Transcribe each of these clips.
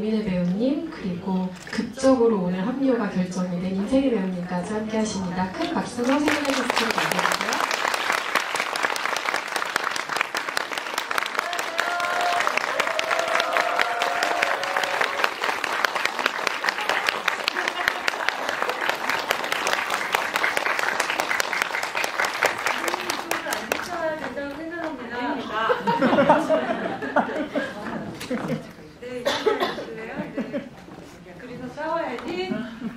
오민혜 배우님, 그리고 극적으로 오늘 합류가 결정이 된 임세희 배우님까지 함께 하십니다. 큰 박수로 생일의 게스트를 맞이해주세요. 네, 인사해주실래요? 네. 그래서 싸워야지.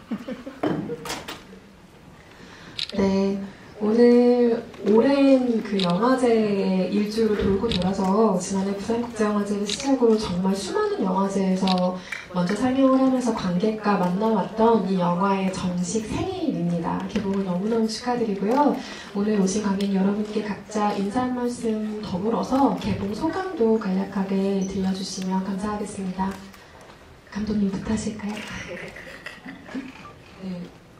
네, 오늘 오랜 그 영화제 일주를 돌고 돌아서 지난해 부산국제영화제를 시작으로 정말 수많은 영화제에서 먼저 상영을 하면서 관객과 만나왔던 이 영화의 정식 생일입니다. 개봉을 너무너무 축하드리고요. 오늘 오신 관객 여러분께 각자 인사 한 말씀 더불어서 개봉 소감도 간략하게 들려주시면 감사하겠습니다. 감독님부터 하실까요? 네,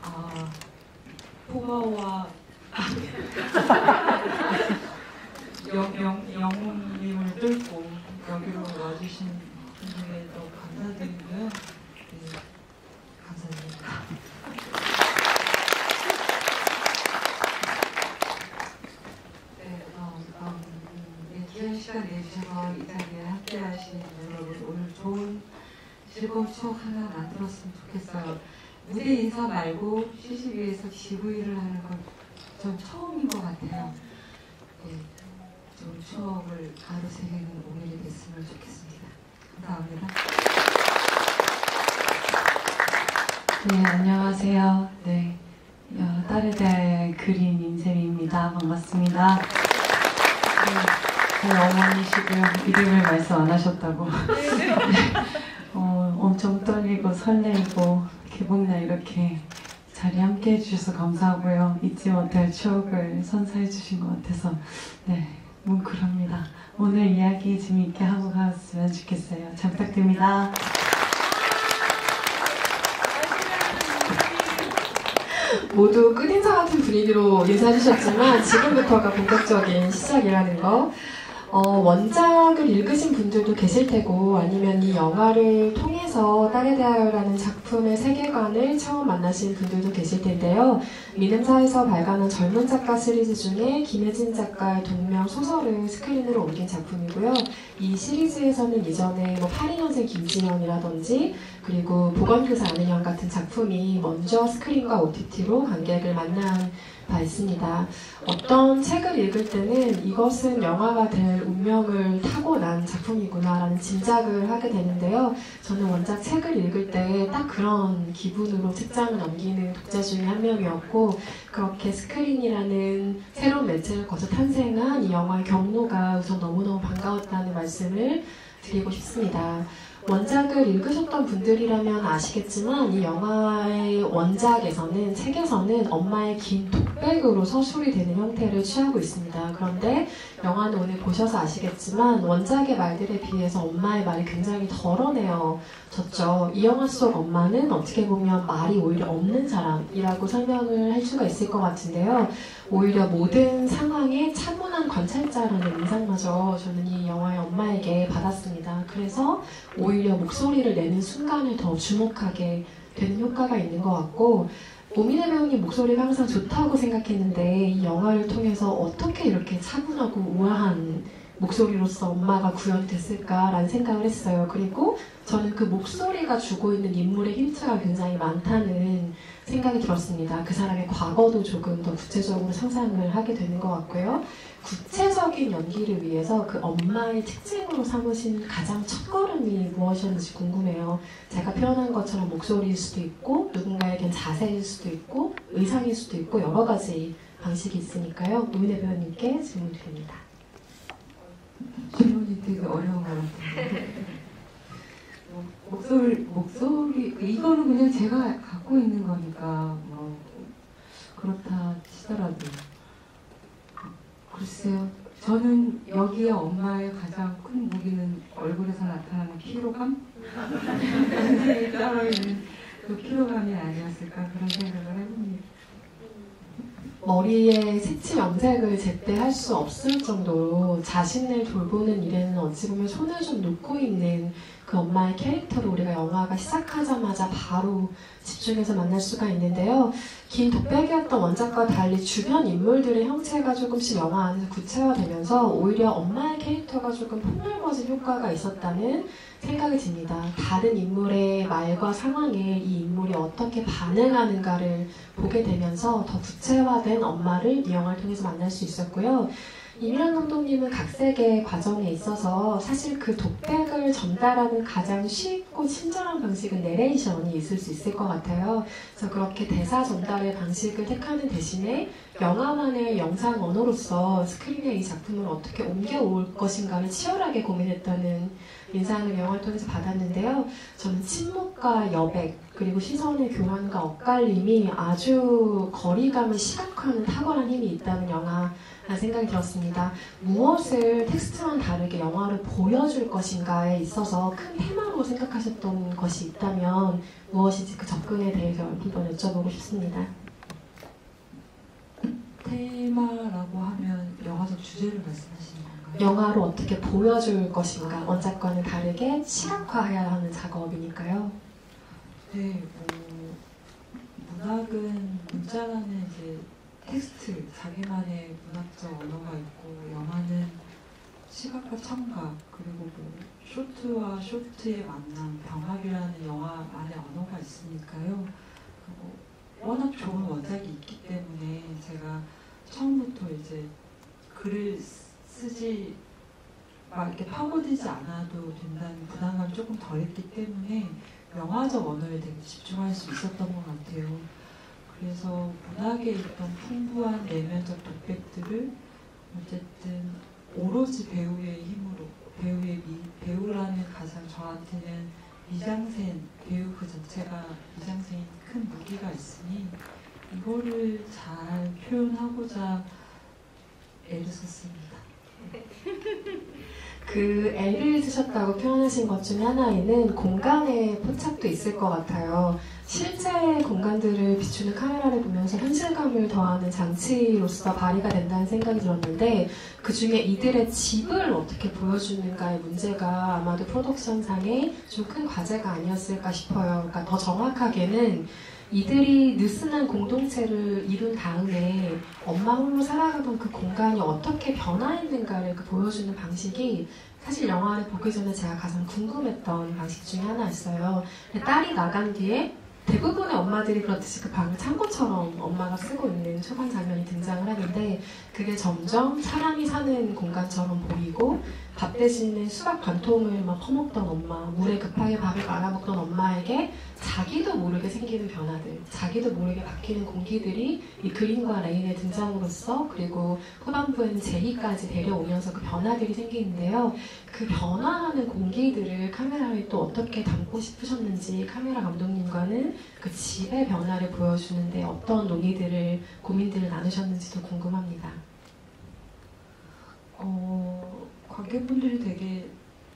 포마와 영웅님을 뚫고 여기로 와주신 분들에 너무 감사드리고요. 네, 감사드립니다. 네, 귀한 시간 내주셔서 이 자리에 함께 하신 여러분, 오늘 좋은 즐거운 추억 하나 만들었으면 좋겠어요. 무대 인사 말고 CCB에서 GV를 하는 건 전 처음인 것 같아요. 네, 좋은 추억을 가로새기는 오늘이 됐으면 좋겠습니다. 감사합니다. 네, 안녕하세요. 네, 딸의 그린 인셈입니다. 반갑습니다. 네, 저희 어머니시고요. 이름을 말씀 안 하셨다고. 네, 엄청 떨리고 설레이고 개봉날 이렇게 자리 함께 해주셔서 감사하고요. 잊지 못할 추억을 선사해 주신 것 같아서 네, 뭉클합니다. 오늘 이야기 재미있게 하고 갔으면 좋겠어요. 잘 부탁드립니다. 모두 끝인사 같은 분위기로 인사해주셨지만 지금부터가 본격적인 시작이라는 거. 원작을 읽으신 분들도 계실 테고 아니면 이 영화를 통해서 딸에 대하여라는 작품의 세계관을 처음 만나신 분들도 계실 텐데요. 미nem사에서 발간한 젊은 작가 시리즈 중에 김혜진 작가의 동명 소설을 스크린으로 옮긴 작품이고요. 이 시리즈에서는 이전에 82년생 김지현이라든지 그리고 보건교사 아는 형 같은 작품이 먼저 스크린과 OTT로 관객을 만난 바 있습니다. 어떤 책을 읽을 때는 이것은 영화가 될 운명을 타고난 작품이구나 라는 짐작을 하게 되는데요. 저는 원작 책을 읽을 때 딱 그런 기분으로 책장을 넘기는 독자 중에 한 명이었고 그렇게 스크린이라는 새로운 매체를 거쳐 탄생한 이 영화의 경로가 우선 너무너무 반가웠다는 말씀을 드리고 싶습니다. 원작을 읽으셨던 분들이라면 아시겠지만 이 영화의 원작에서는 책에서는 엄마의 긴 독백으로 서술이 되는 형태를 취하고 있습니다. 그런데 영화는 오늘 보셔서 아시겠지만 원작의 말들에 비해서 엄마의 말이 굉장히 덜어내어졌죠. 이 영화 속 엄마는 어떻게 보면 말이 오히려 없는 사람이라고 설명을 할 수가 있을 것 같은데요. 오히려 모든 상황에 차분한 관찰자라는 인상마저 저는 이 영화의 엄마에게 받았습니다. 그래서 오히려 목소리를 내는 순간을 더 주목하게 되는 효과가 있는 것 같고 오민혜 배우님 목소리가 항상 좋다고 생각했는데 이 영화를 통해서 어떻게 이렇게 차분하고 우아한 목소리로서 엄마가 구현됐을까라는 생각을 했어요. 그리고 저는 그 목소리가 주고 있는 인물의 힌트가 굉장히 많다는 생각이 들었습니다. 그 사람의 과거도 조금 더 구체적으로 상상을 하게 되는 것 같고요. 구체적인 연기를 위해서 그 엄마의 특징으로 삼으신 가장 첫걸음이 무엇이었는지 궁금해요. 제가 표현한 것처럼 목소리일 수도 있고 누군가에겐 자세일 수도 있고 의상일 수도 있고 여러 가지 방식이 있으니까요. 오민혜 배우님께 질문 드립니다. 질문이 되게 어려운 것 같아요. 목소리 이거는 그냥 제가 갖고 있는 거니까 뭐 그렇다 치더라도 글쎄요. 저는 여기에 엄마의 가장 큰 무기는 얼굴에서 나타나는 피로감? 굉장히 떨어있는 그 피로감이 아니었을까 그런 생각을 해봅니다. 머리에 색칠 염색을 제때 할 수 없을 정도로 자신을 돌보는 일에는 어찌 보면 손을 좀 놓고 있는 그 엄마의 캐릭터를 우리가 영화가 시작하자마자 바로 집중해서 만날 수가 있는데요. 긴 독백이었던 원작과 달리 주변 인물들의 형체가 조금씩 영화 안에서 구체화되면서 오히려 엄마의 캐릭터가 조금 폭넓어진 효과가 있었다는 생각이 듭니다. 다른 인물의 말과 상황에 이 인물이 어떻게 반응하는가를 보게 되면서 더 구체화된 엄마를 이 영화를 통해서 만날 수 있었고요. 이민환 감독님은 각색의 과정에 있어서 사실 그 독백을 전달하는 가장 쉽고 친절한 방식은 내레이션이 있을 수 있을 것 같아요. 그래서 그렇게 대사 전달의 방식을 택하는 대신에 영화만의 영상 언어로서 스크린에 이 작품을 어떻게 옮겨올 것인가를 치열하게 고민했다는 인상을 영화를 통해서 받았는데요. 저는 침묵과 여백, 그리고 시선의 교환과 엇갈림이 아주 거리감을 시각화하는 탁월한 힘이 있다는 영화라는 생각이 들었습니다. 무엇을 텍스트와는 다르게 영화를 보여줄 것인가에 있어서 큰 테마로 생각하셨던 것이 있다면 무엇인지 그 접근에 대해서 한번 여쭤보고 싶습니다. 테마라고 하면 영화적 주제를 말씀하시는 건가요? 영화로 어떻게 보여줄 것인가, 원작과는 다르게 시각화해야 하는 작업이니까요. 네, 문학은 문자라는 이제 텍스트, 자기만의 문학적 언어가 있고, 영화는 시각과 청각, 그리고 쇼트와 쇼트의 만남, 병합이라는 영화 안에 언어가 있으니까요. 워낙 좋은 원작이 있기 때문에 제가 처음부터 이제 글을 쓰지 막 이렇게 파고들지 않아도 된다는 부담감이 조금 덜했기 때문에 영화적 언어에 되게 집중할 수 있었던 것 같아요. 그래서 문학에 있던 풍부한 내면적 독백들을 어쨌든 오로지 배우의 힘으로, 배우라는 가장 저한테는 미장센, 배우 그 자체가 미장센인 큰 무기가 있으니 이거를 잘 표현하고자 애를 썼습니다. 그 애를 쓰셨다고 표현하신 것 중에 하나에는 공간의 포착도 있을 것 같아요. 실제 공간들을 비추는 카메라를 보면서 현실감을 더하는 장치로서 발휘가 된다는 생각이 들었는데 그 중에 이들의 집을 어떻게 보여주는가의 문제가 아마도 프로덕션상의 좀 큰 과제가 아니었을까 싶어요. 그러니까 더 정확하게는 이들이 느슨한 공동체를 이룬 다음에 엄마 홀로 살아가던 그 공간이 어떻게 변화했는가를 보여주는 방식이 사실 영화를 보기 전에 제가 가장 궁금했던 방식 중에 하나였어요. 딸이 나간 뒤에 대부분의 엄마들이 그렇듯이 그 방을 창고처럼 엄마가 쓰고 있는 초반 장면이 등장을 하는데 그게 점점 사람이 사는 공간처럼 보이고 밥 대신에 수박 반통을 막 퍼먹던 엄마, 물에 급하게 밥을 말아먹던 엄마에게 자기도 모르게 생기는 변화들, 자기도 모르게 바뀌는 공기들이 이 그린과 레인의 등장으로써 그리고 후반부에는 제이까지 데려오면서 그 변화들이 생기는데요. 그 변화하는 공기들을 카메라에 또 어떻게 담고 싶으셨는지 카메라 감독님과는 그 집의 변화를 보여주는데 어떤 논의들을, 고민들을 나누셨는지도 궁금합니다. 관객분들이 되게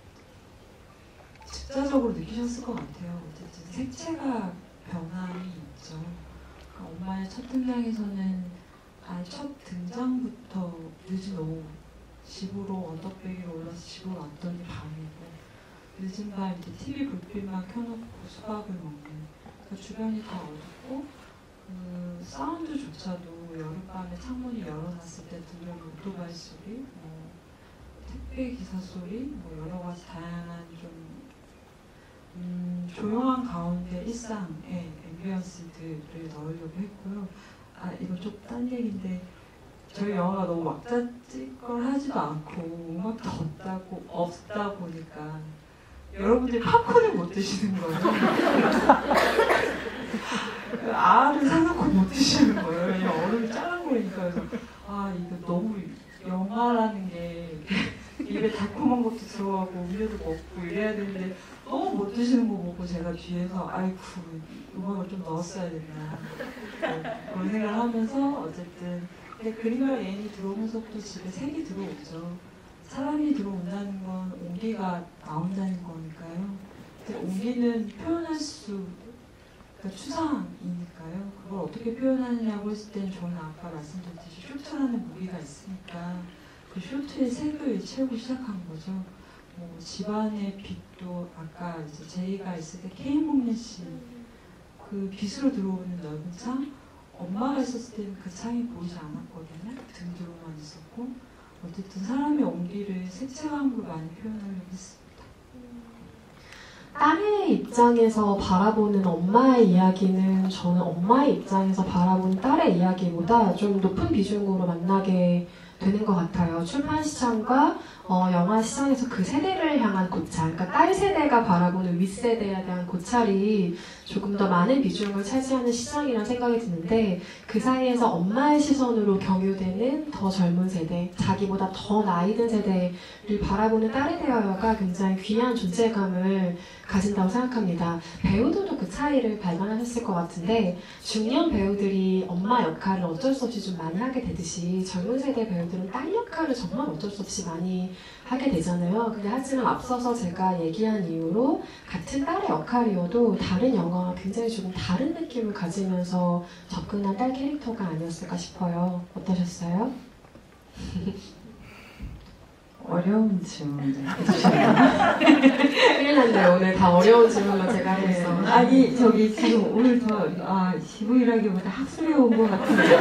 직자적으로 느끼셨을 것 같아요. 어쨌든 색채가 변함이 있죠. 그러니까 엄마의 첫 등장에서는 첫 등장부터 늦은 오후 집으로 언덕배기로 올라서 집으로 왔더니 밤이고 늦은 밤 이제 TV 불빛만 켜놓고 수박을 먹는 그러니까 주변이 다 어둡고 그 사운드조차도 여름밤에 창문이 열어놨을 때 들려오는 오토바이 소리 택배 기사 소리, 여러 가지 다양한 좀 조용한 가운데 일상의 앰비언스들을 넣으려고 했고요. 이건 좀 딴 얘기인데 저희 영화가 너무 막자찍걸 하지도 않고 음악도 없다 보니까 여러분들이 팝콘을 못 드시는 거예요. 알을 사놓고 못 드시는 거예요. 왜냐면 얼음이 짤랑거리니까. 그래서 이거 너무 영화라는 게 입에 달콤한 것도 들어가고 음료도 먹고 이래야 되는데 너무 못 드시는 거 보고 제가 뒤에서 아이고 음악을 좀 넣었어야 됐나 그런 생각을 하면서 어쨌든 그림과 레인이 들어오면서부터 집에 색이 들어오죠. 사람이 들어온다는 건 온기가 나온다는 거니까요. 근데 온기는 표현할 수 그러니까 추상이니까요. 그걸 어떻게 표현하느냐고 했을 때는 저는 아까 말씀드렸듯이 쇼트라는 무기가 있으니까 그 쇼트의 색을 채우기 시작한 거죠. 집안의 빛도 아까 이제 제이가 있을 때 K목련 씨 그 빛으로 들어오는 넓은 창, 엄마가 있었을 때는 그 창이 보이지 않았거든요. 등 뒤로만 있었고 어쨌든 사람의 온기를 색채감으로 많이 표현하려고 했습니다. 딸의 입장에서 바라보는 엄마의 이야기는 저는 엄마의 입장에서 바라보는 딸의 이야기보다 좀 높은 비중으로 만나게 되는 것 같아요. 출판 시장과 영화 시장에서 그 세대를 향한 고찰, 그러니까 딸 세대가 바라보는 윗세대에 대한 고찰이 조금 더 많은 비중을 차지하는 시장이라는 생각이 드는데 그 사이에서 엄마의 시선으로 경유되는 더 젊은 세대, 자기보다 더 나이 든 세대를 바라보는 딸에 대하여가 굉장히 귀한 존재감을 가진다고 생각합니다. 배우들도 그 차이를 발견하셨을 것 같은데 중년 배우들이 엄마 역할을 어쩔 수 없이 좀 많이 하게 되듯이 젊은 세대 배우들은 딸 역할을 정말 어쩔 수 없이 많이 하게 되잖아요. 근데 하지만 앞서서 제가 얘기한 이유로 같은 딸의 역할이어도 다른 영화와 굉장히 조금 다른 느낌을 가지면서 접근한 딸 캐릭터가 아니었을까 싶어요. 어떠셨어요? 어려운 질문을 해주시네요. 큰일 났네요. 오늘 다 어려운 질문만 제가 하고 있어. 아니 저기 지금 오늘 더 지부이라기보다 학술에 온 것 같은데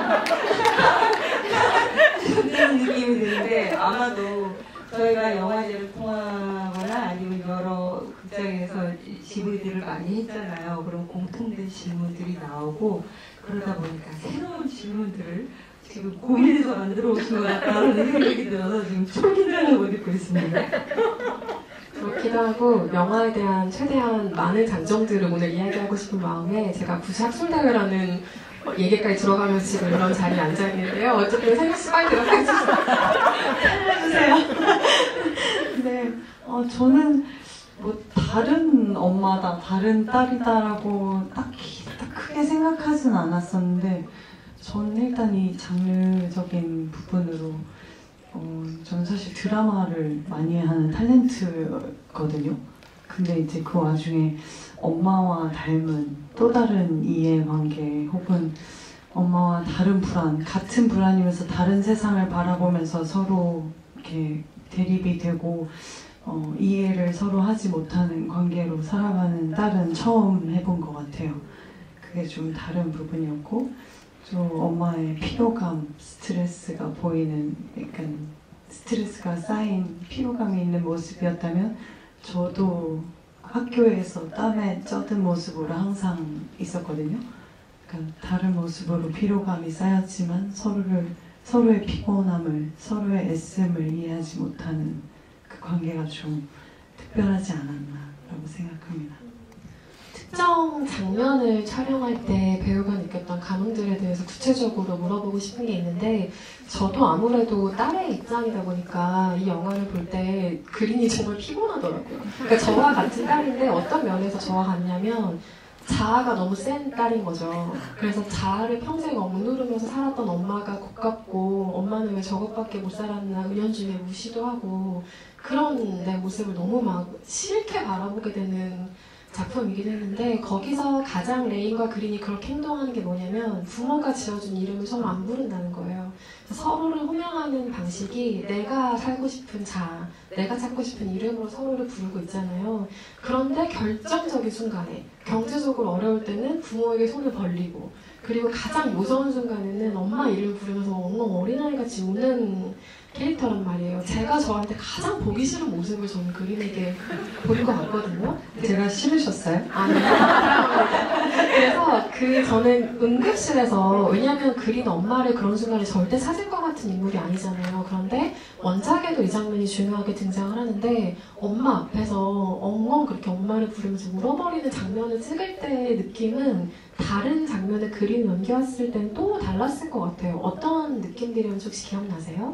그런 느낌이 드는데 아마도 저희가 영화제를 통하거나 아니면 여러 극장에서 지부이들을 많이 했잖아요. 그런 공통된 질문들이 나오고 그러다 보니까 새로운 질문들을 지금 고민해서 만들어 오신 것 같다는 생각이 들어서 지금 초긴장을 못 입고 있습니다. 그렇기도 하고 영화에 대한 최대한 많은 장점들을 오늘 이야기하고 싶은 마음에 제가 굳이 학술대회라는 얘기까지 들어가면서 지금 이런 자리에 앉아있는데요. 어쨌든 세미씨 빨리 들어가 주세요. 네, 저는 뭐 다른 엄마다, 다른 딸이다라고 딱히 딱 크게 생각하진 않았었는데 저는 일단 이 장르적인 부분으로 저는 사실 드라마를 많이 하는 탤런트거든요. 근데 이제 그 와중에 엄마와 닮은 또 다른 이해관계 혹은 엄마와 다른 불안, 같은 불안이면서 다른 세상을 바라보면서 서로 이렇게 대립이 되고 이해를 서로 하지 못하는 관계로 살아가는 딸은 처음 해본 것 같아요. 그게 좀 다른 부분이었고 좀 엄마의 피로감, 스트레스가 보이는 약간 스트레스가 쌓인 피로감이 있는 모습이었다면 저도 학교에서 땀에 젖은 모습으로 항상 있었거든요. 그러니까 다른 모습으로 피로감이 쌓였지만 서로의 피곤함을, 서로의 애씀을 이해하지 못하는 그 관계가 좀 특별하지 않았나라고 생각합니다. 특정 장면을 촬영할 때 배우가 느꼈던 감흥들에 대해서 구체적으로 물어보고 싶은 게 있는데 저도 아무래도 딸의 입장이다 보니까 이 영화를 볼 때 그린이 정말 피곤하더라고요. 그러니까 저와 같은 딸인데 어떤 면에서 저와 같냐면 자아가 너무 센 딸인 거죠. 그래서 자아를 평생 억누르면서 살았던 엄마가 고깝고 엄마는 왜 저것밖에 못 살았나 은연중에 무시도 하고 그런 내 모습을 너무 막 싫게 바라보게 되는 작품이긴 했는데 거기서 가장 레인과 그린이 그렇게 행동하는 게 뭐냐면 부모가 지어준 이름을 서로 안 부른다는 거예요. 서로를 호명하는 방식이 내가 살고 싶은 자아, 내가 찾고 싶은 이름으로 서로를 부르고 있잖아요. 그런데 결정적인 순간에 경제적으로 어려울 때는 부모에게 손을 벌리고 그리고 가장 무서운 순간에는 엄마 이름을 부르면서 엉엉 어린아이같이 우는 캐릭터란 말이에요. 제가 저한테 가장 보기 싫은 모습을 저는 그린에게 보인 것 같거든요. 제가 싫으셨어요? 아니요. 그래서 저는 응급실에서 왜냐하면 그린 엄마를 그런 순간에 절대 찾을 것 같은 인물이 아니잖아요. 그런데 원작에도 이 장면이 중요하게 등장을 하는데 엄마 앞에서 엉엉 그렇게 엄마를 부르면서 울어버리는 장면을 찍을 때의 느낌은 다른 장면에 그린 연기했을 때는 또 달랐을 것 같아요. 어떤 느낌들이었는지 혹시 기억나세요?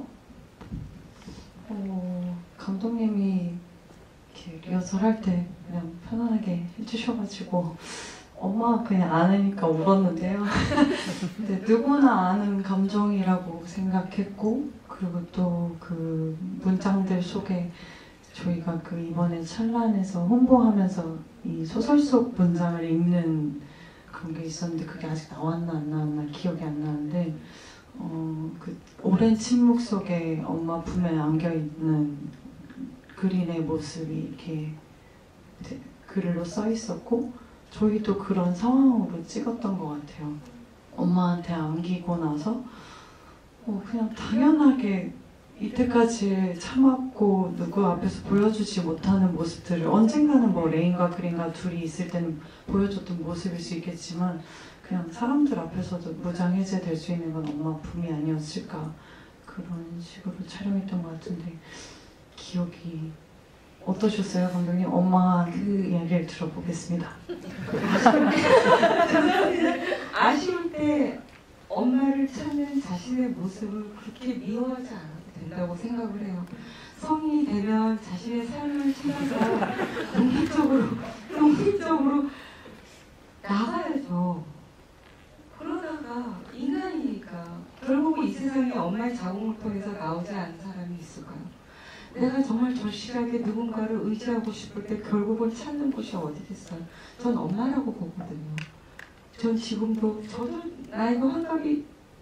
감독님이 이렇게 리허설 할 때 그냥 편안하게 해주셔가지고 엄마 그냥 안으니까 울었는데요. 근데 누구나 아는 감정이라고 생각했고 그리고 또 그 문장들 속에 저희가 그 이번에 찬란에서 홍보하면서 이 소설 속 문장을 읽는 그런 게 있었는데 그게 아직 나왔나 안 나왔나 기억이 안 나는데 그 오랜 침묵 속에 엄마 품에 안겨있는 그린의 모습이 이렇게 글로 써 있었고 저희도 그런 상황으로 찍었던 것 같아요. 엄마한테 안기고 나서 그냥 당연하게 이때까지 참았고 누구 앞에서 보여주지 못하는 모습들을 언젠가는 뭐 레인과 그린과 둘이 있을 때는 보여줬던 모습일 수 있겠지만 그냥 사람들 앞에서도 무장해제 될 수 있는 건 엄마 품이 아니었을까 그런 식으로 촬영했던 것 같은데 기억이 어떠셨어요, 감독님? 엄마 이야기를 들어보겠습니다. 아쉬울 때 엄마를 찾는 자신의 모습을 그렇게 미워하지 않아도 된다고 생각을 해요. 성인이 되면 자신의 삶을 찾아서 독립적으로 나가야죠. 그러다가 인간이니까 결국 이 세상에 엄마의 자궁을 통해서 나오지 않은 사람이 있을까요? 내가 정말 절실하게 누군가를 의지하고 싶을 때 결국은 찾는 곳이 어디겠어요? 전 엄마라고 보거든요. 전 지금도 저도 나이가 환갑이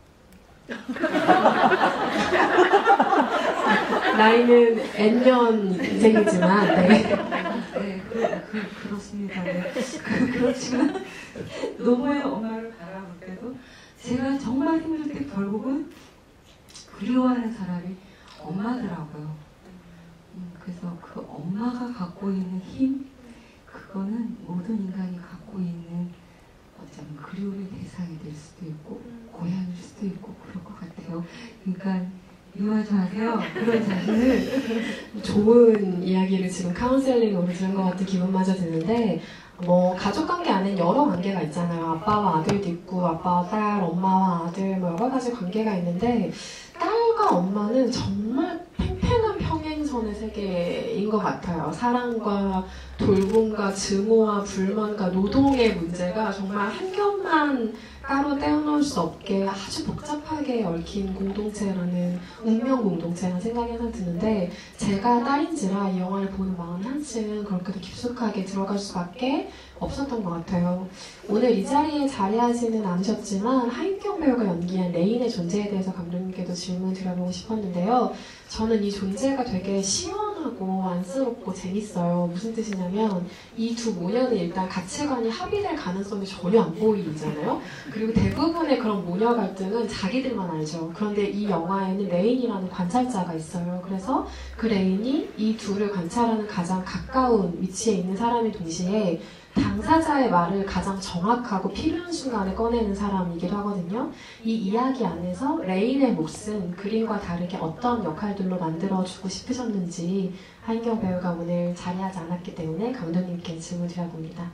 나이는 N년 인생이지만 네, 그렇습니다. 네. 그렇지만 노모의 엄마를 바라볼 때도 제가 정말 힘들 때 결국은 그리워하는 사람이 엄마더라고요. 그래서 그 엄마가 갖고 있는 힘, 그거는 모든 인간이 갖고 있는 어쩌면 그리움의 대상이 될 수도 있고 고향일 수도 있고 그럴 것 같아요. 그러니까 미워하지 마세요. 그런 자신을. 좋은 이야기를 지금 카운셀링으로 들은 것 같은 기분마저 드는데 뭐 가족관계 안에 여러 관계가 있잖아요. 아빠와 아들도 있고 아빠와 딸, 엄마와 아들 뭐 여러 가지 관계가 있는데 딸과 엄마는 정말 팽팽한 평행선의 세계인 것 같아요. 사랑과 돌봄과 증오와 불만과 노동의 문제가 정말 한 겹만 따로 떼어놓을 수 없게 아주 복잡하게 얽힌 공동체라는 운명 공동체라는 생각이 항상 드는데 제가 딸인지라 이 영화를 보는 마음이 한층 그렇게도 깊숙하게 들어갈 수밖에 없었던 것 같아요. 오늘 이 자리에 자리하지는 않으셨지만 하인경 배우가 연기한 레인의 존재에 대해서 감독님께도 질문 드려보고 싶었는데요. 저는 이 존재가 되게 시원하고 안쓰럽고 재밌어요. 무슨 뜻이냐면 이 두 모녀는 일단 가치관이 합의될 가능성이 전혀 안 보이잖아요. 그리고 대부분의 그런 모녀 갈등은 자기들만 알죠. 그런데 이 영화에는 레인이라는 관찰자가 있어요. 그래서 그 레인이 이 둘을 관찰하는 가장 가까운 위치에 있는 사람인 동시에 당사자의 말을 가장 정확하고 필요한 순간에 꺼내는 사람이기도 하거든요. 이 이야기 안에서 레인의 몫은 그림과 다르게 어떤 역할들로 만들어주고 싶으셨는지 하인경 배우가 오늘 자리하지 않았기 때문에 감독님께 질문 드려봅니다.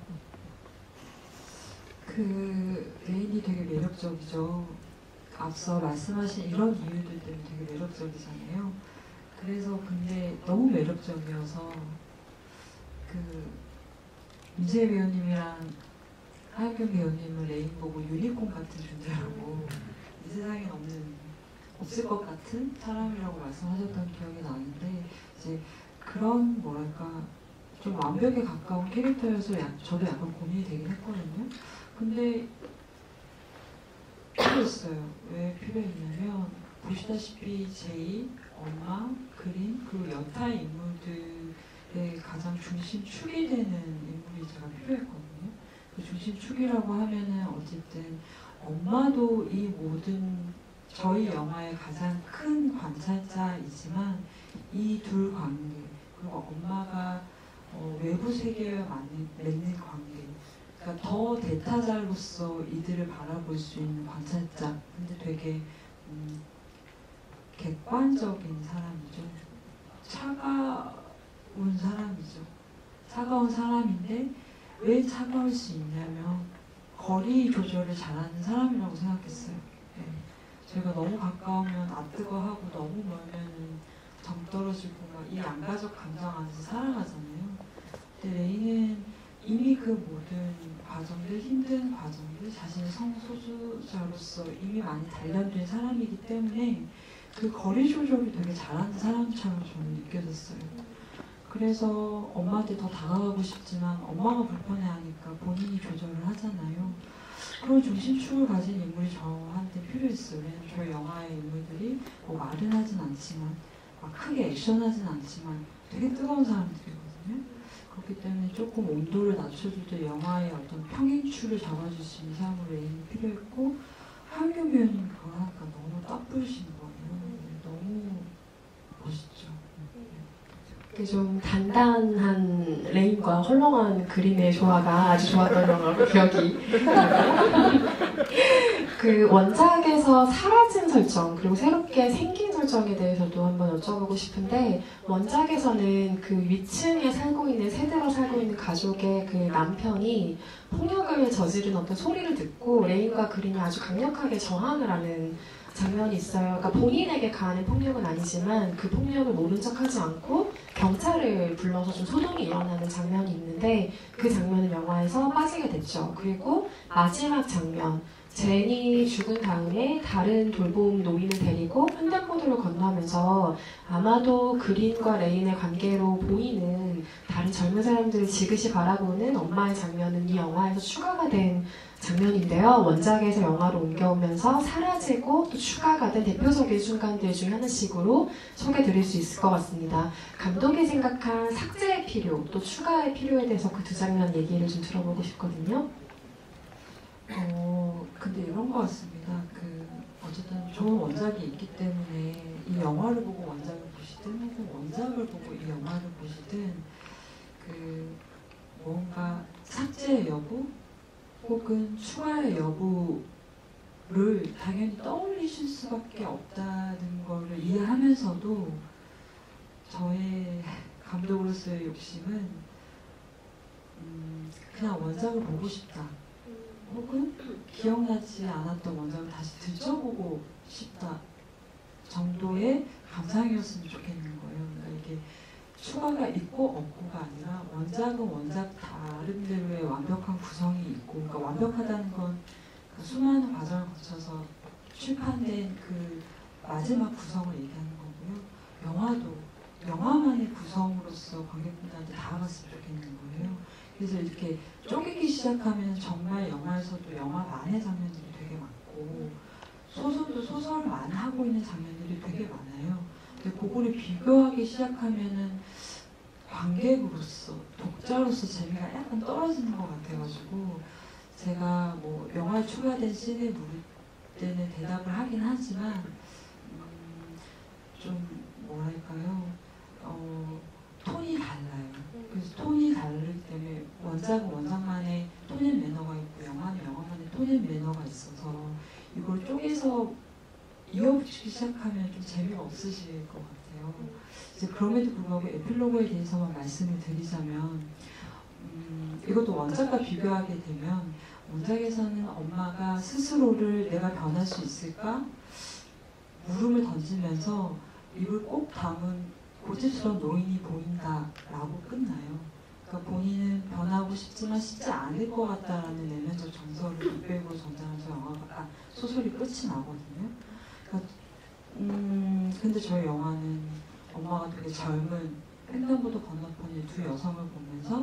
그 레인이 되게 매력적이죠. 앞서 말씀하신 이런 이유들 때문에 되게 매력적이잖아요. 그래서 근데 너무 매력적이어서 윤세 배우님이랑 하인경 배우님은 레인 보고 유니콘 같은 존재라고 이 세상에 없을 것 같은 사람이라고 말씀하셨던 기억이 나는데 이제 그런 뭐랄까 좀 완벽에 가까운 캐릭터여서 저도 약간 고민이 되긴 했거든요. 근데 필요했어요. 왜 필요했냐면 보시다시피 제이, 엄마, 그린 그리고 여타의 인물들의 가장 중심축이 되는 인물이 제가 필요했거든요. 그 중심축이라고 하면은 어쨌든 엄마도 이 모든 저희 영화의 가장 큰 관찰자이지만 이 둘 관계 그리고 엄마가 외부 세계와 맺는 관계 그러니까 더 대타자로서 이들을 바라볼 수 있는 관찰자 근데 되게 객관적인 사람이죠. 차가운 사람이죠. 차가운 사람인데 왜 차가울 수 있냐면 거리 조절을 잘하는 사람이라고 생각했어요. 네. 저희가 너무 가까우면 뜨거워하고 너무 멀면 정 떨어지고 막 이 양가적 감정 안에서 살아가잖아요. 근데 레이는 이미 그 모든 과정들, 힘든 과정들, 자신의 성소수자로서 이미 많이 단련된 사람이기 때문에 그 거리 조절이 되게 잘하는 사람처럼 저는 느껴졌어요. 그래서 엄마한테 더 다가가고 싶지만 엄마가 불편해하니까 본인이 조절을 하잖아요. 그런 중심축을 가진 인물이 저한테 필요했어요. 왜냐면 저희 영화의 인물들이 뭐 말은 하진 않지만 막 크게 액션하진 않지만 되게 뜨거운 사람들이거든요. 그렇기 때문에 조금 온도를 낮춰줄 때 영화의 어떤 평행추를 잡아줄 수 있는 사람으로 레인이 필요했고, 하윤경 배우님이 그걸 하니까 너무 딱 부르시는 거예요. 너무 멋있죠. 좀 단단한 레인과 헐렁한 그린의 조화가 아주 좋았던 영화로 기억이 그 원작에서 사라진 설정 그리고 새롭게 생긴 설정에 대해서도 한번 여쭤보고 싶은데, 원작에서는 그 위층에 살고 있는 세대로 살고 있는 가족의 그 남편이 폭력을 저지른 어떤 소리를 듣고 레인과 그린이 아주 강력하게 저항을 하는 장면이 있어요. 그러니까 본인에게 가하는 폭력은 아니지만 그 폭력을 모른 척하지 않고 경찰을 불러서 좀 소동이 일어나는 장면이 있는데, 그 장면은 영화에서 빠지게 됐죠. 그리고 마지막 장면, 제니 죽은 다음에 다른 돌봄 노인을 데리고 횡단보도를 건너면서 아마도 그린과 레인의 관계로 보이는 다른 젊은 사람들을 지그시 바라보는 엄마의 장면은 이 영화에서 추가가 된 장면인데요. 원작에서 영화로 옮겨오면서 사라지고 또 추가가 된 대표적인 순간들 중 하나씩으로 소개드릴 수 있을 것 같습니다. 감독이 생각한 삭제의 필요, 또 추가의 필요에 대해서 그 두 장면 얘기를 좀 들어보고 싶거든요. 근데 이런 것 같습니다. 어쨌든 좋은 원작이 있기 때문에 이 영화를 보고 원작을 보시든 혹은 원작을 보고 이 영화를 보시든 뭔가 삭제의 여부 혹은 추가의 여부를 당연히 떠올리실 수밖에 없다는 것을 이해하면서도 저의 감독으로서의 욕심은 그냥 원작을 보고 싶다. 혹은 기억나지 않았던 원작을 다시 들춰보고 싶다 정도의 감상이었으면 좋겠는 거예요. 그러니까 이게 추가가 있고 없고가 아니라 원작은 원작 다른대로의 완벽한 구성이 있고, 그러니까 완벽하다는 건 그 수많은 과정을 거쳐서 출판된 그 마지막 구성을 얘기하는 거고요. 영화도 영화만의 구성으로서 관객분들한테 다가갔으면 좋겠는 거예요. 그래서 이렇게 쪼개기 시작하면 정말 영화에서도 영화만의 장면들이 되게 많고, 소설도 소설만 하고 있는 장면들이 되게 많아요. 근데 그거를 비교하기 시작하면은 관객으로서, 독자로서 재미가 약간 떨어지는 것 같아가지고, 제가 뭐 영화에 추가된 씬을 물을 때는 대답을 하긴 하지만 좀 뭐랄까요, 톤이 달라요. 그래서 톤이 다르기 때문에 원작은 원작만의 톤앤 매너가 있고 영화는 영화만의 톤앤 매너가 있어서 이걸 쪼개서 이어붙이기 시작하면 좀 재미가 없으실 것 같아요. 이제 그럼에도 불구하고 에필로그에 대해서만 말씀을 드리자면, 이것도 원작과 비교하게 되면 원작에서는 엄마가 스스로를 내가 변할 수 있을까? 물음을 던지면서 입을 꼭 다문 고집스러운 노인이 보인다라고 끝나요. 그러니까 본인은 변하고 싶지만 쉽지 않을 것 같다라는 내면적 정서를 빅백으로 전달하면서 소설이 끝이 나거든요. 그러니까, 근데 저희 영화는 엄마가 되게 젊은 횡단보도 건너편의 두 여성을 보면서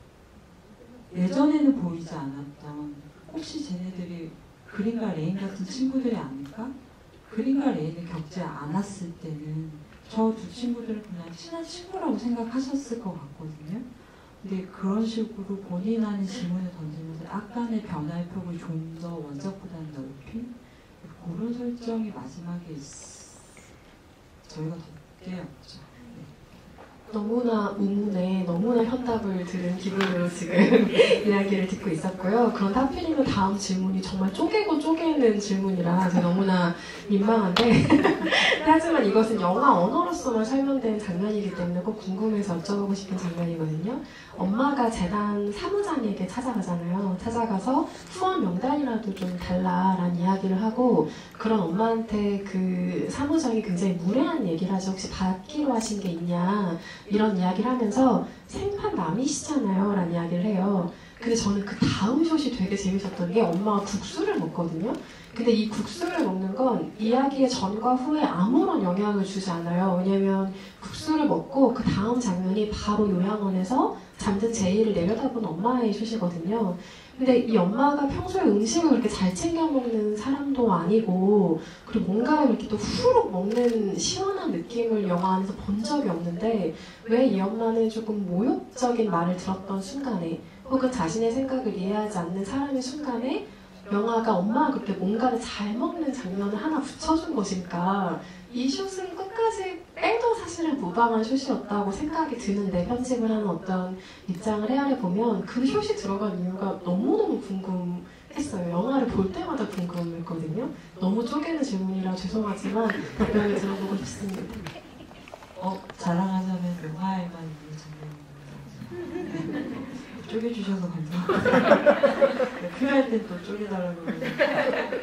예전에는 보이지 않았던, 혹시 쟤네들이 그린과 레인 같은 친구들이 아닐까? 그린과 레인을 겪지 않았을 때는 저 두 친구들은 그냥 친한 친구라고 생각하셨을 것 같거든요. 근데 그런 식으로 본인 안에 질문을 던지면서 약간의 변화의 폭을 좀 더 원작보다는 넓힌 그런 설정이 마지막에 저희가 더 깨었죠. 너무나 우문에 너무나 현답을 들은 기분으로 지금 이야기를 듣고 있었고요. 그런데 하필이면 다음 질문이 정말 쪼개고 쪼개는 질문이라 제가 너무나 민망한데 하지만 이것은 영화 언어로서만 설명된 장면이기 때문에 꼭 궁금해서 여쭤보고 싶은 장면이거든요. 엄마가 재단 사무장에게 찾아가잖아요. 찾아가서 후원 명단이라도 좀 달라라는 이야기를 하고, 그런 엄마한테 그 사무장이 굉장히 무례한 얘기를 하죠. 혹시 받기로 하신 게 있냐 이런 이야기를 하면서 생판 남이시잖아요 라는 이야기를 해요. 근데 저는 그 다음 숏이 되게 재밌었던 게, 엄마가 국수를 먹거든요. 근데 이 국수를 먹는 건 이야기의 전과 후에 아무런 영향을 주지 않아요. 왜냐면 국수를 먹고 그 다음 장면이 바로 요양원에서 잠든 제이를 내려다본 엄마의 숏이거든요. 근데 이 엄마가 평소에 음식을 그렇게 잘 챙겨 먹는 사람도 아니고, 그리고 뭔가를 이렇게 또 후루룩 먹는 시원한 느낌을 영화 안에서 본 적이 없는데, 왜 이 엄마는 조금 모욕적인 말을 들었던 순간에, 혹은 자신의 생각을 이해하지 않는 사람의 순간에 영화가 엄마가 그렇게 뭔가를 잘 먹는 장면을 하나 붙여준 것일까. 이 숏은 끝까지 빼도 사실은 무방한 숏이었다고 생각이 드는데, 편집을 하는 어떤 입장을 헤아려보면 그 숏이 들어간 이유가 너무너무 궁금했어요. 영화를 볼 때마다 궁금했거든요. 너무 쪼개는 질문이라 죄송하지만 답변을 들어보고 싶습니다. 자랑하자면 영화에만 있는 장면입니다. 쪼개주셔서 감사합니다. 필요할 땐 또 쪼개달라고 그러는데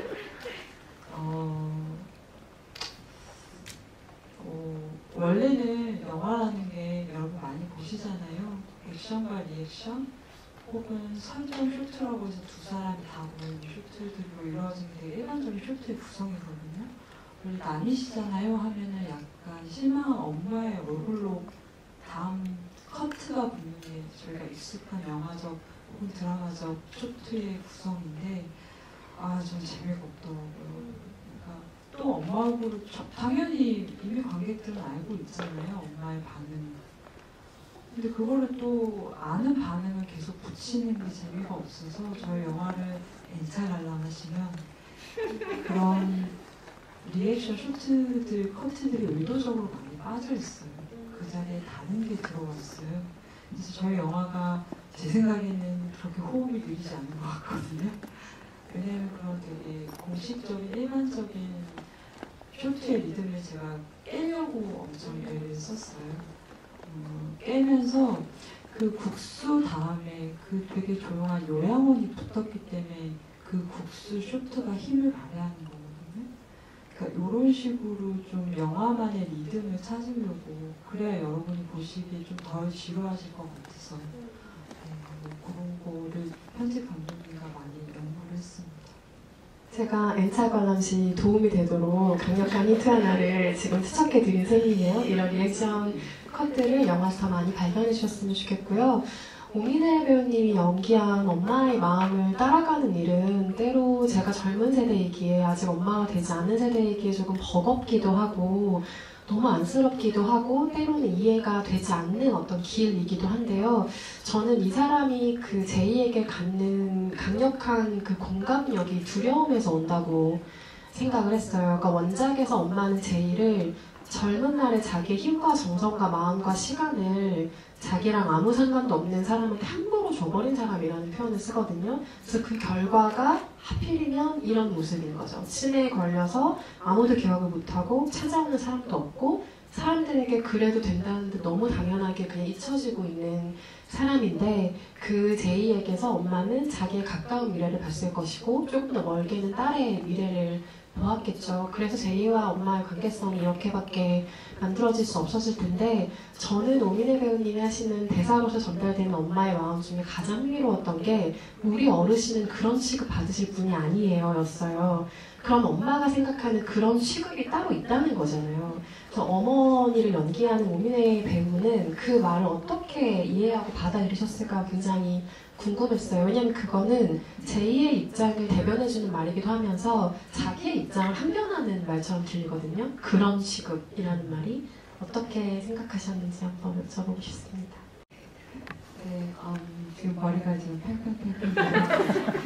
원래는 영화라는 게 여러분 많이 보시잖아요. 액션과 리액션 혹은 설정 쇼트라고 해서 두 사람이 다 보는 쇼트들로 이루어진 게 일반적인 쇼트의 구성이거든요. 원래 남이시잖아요 하면은 약간 실망한 엄마의 얼굴로 다음 커트가 붙는 게 저희가 익숙한 영화적 혹은 드라마적 쇼트의 구성인데 전 재미가 없더라고요. 또 엄마하고 당연히 이미 관객들은 알고 있잖아요. 엄마의 반응. 근데 그거를 또 아는 반응을 계속 붙이는 게 재미가 없어서 저희 영화를 엔차랄라 하시면 그런 리액션 쇼트들, 커트들이 의도적으로 많이 빠져있어요. 그 자리에 다른 게 들어왔어요. 그래서 저희 영화가 제 생각에는 그렇게 호흡이 느리지 않는 것 같거든요. 왜냐면 그런 되게 공식적인 일반적인 쇼트의 리듬을 제가 깨려고 엄청 애를 썼어요. 깨면서 그 국수 다음에 그 되게 조용한 요양원이 붙었기 때문에 그 국수 쇼트가 힘을 발휘하는 거거든요. 그러니까 이런 식으로 좀 영화만의 리듬을 찾으려고, 그래야 여러분이 보시기에 좀 덜 지루하실 것 같아서 그런 거를 편집 감독님과 많이 연구를 했습니다. 제가 엔차 관람시 도움이 되도록 강력한 힌트 하나를 지금 투척해드린 셈이에요. 이런 리액션 컷들을 영화에서 더 많이 발견해 주셨으면 좋겠고요. 오민혜 배우님이 연기한 엄마의 마음을 따라가는 일은 때로 제가 젊은 세대이기에, 아직 엄마가 되지 않은 세대이기에 조금 버겁기도 하고 너무 안쓰럽기도 하고 때로는 이해가 되지 않는 어떤 길이기도 한데요. 저는 이 사람이 그 제이에게 갖는 강력한 그 공감력이 두려움에서 온다고 생각을 했어요. 그러니까 원작에서 엄마는 제이를 젊은 날에 자기의 힘과 정성과 마음과 시간을 자기랑 아무 상관도 없는 사람한테 함부로 줘버린 사람이라는 표현을 쓰거든요. 그래서 그 결과가 하필이면 이런 모습인 거죠. 치매에 걸려서 아무도 기억을 못하고 찾아오는 사람도 없고 사람들에게 그래도 된다는 듯 너무 당연하게 그냥 잊혀지고 있는 사람인데, 그 제이에게서 엄마는 자기의 가까운 미래를 봤을 것이고 조금 더 멀게는 딸의 미래를 보았겠죠. 그래서 제이와 엄마의 관계성이 이렇게밖에 만들어질 수 없었을 텐데, 저는 오민혜 배우님이 하시는 대사로서 전달되는 엄마의 마음 중에 가장 흥미로웠던 게 우리 어르신은 그런 취급 받으실 분이 아니에요 였어요. 그럼 엄마가 생각하는 그런 취급이 따로 있다는 거잖아요. 그래서 어머니를 연기하는 오민혜 배우는 그 말을 어떻게 이해하고 받아들이셨을까 굉장히 궁금했어요. 왜냐면 그거는 제2의 입장을 대변해주는 말이기도 하면서 자기의 입장을 항변하는 말처럼 들리거든요. 그런 취급이라는 말이 어떻게 생각하셨는지 한번 여쭤보고 싶습니다. 네, 지금 머리가 지금 팽팽팽팽.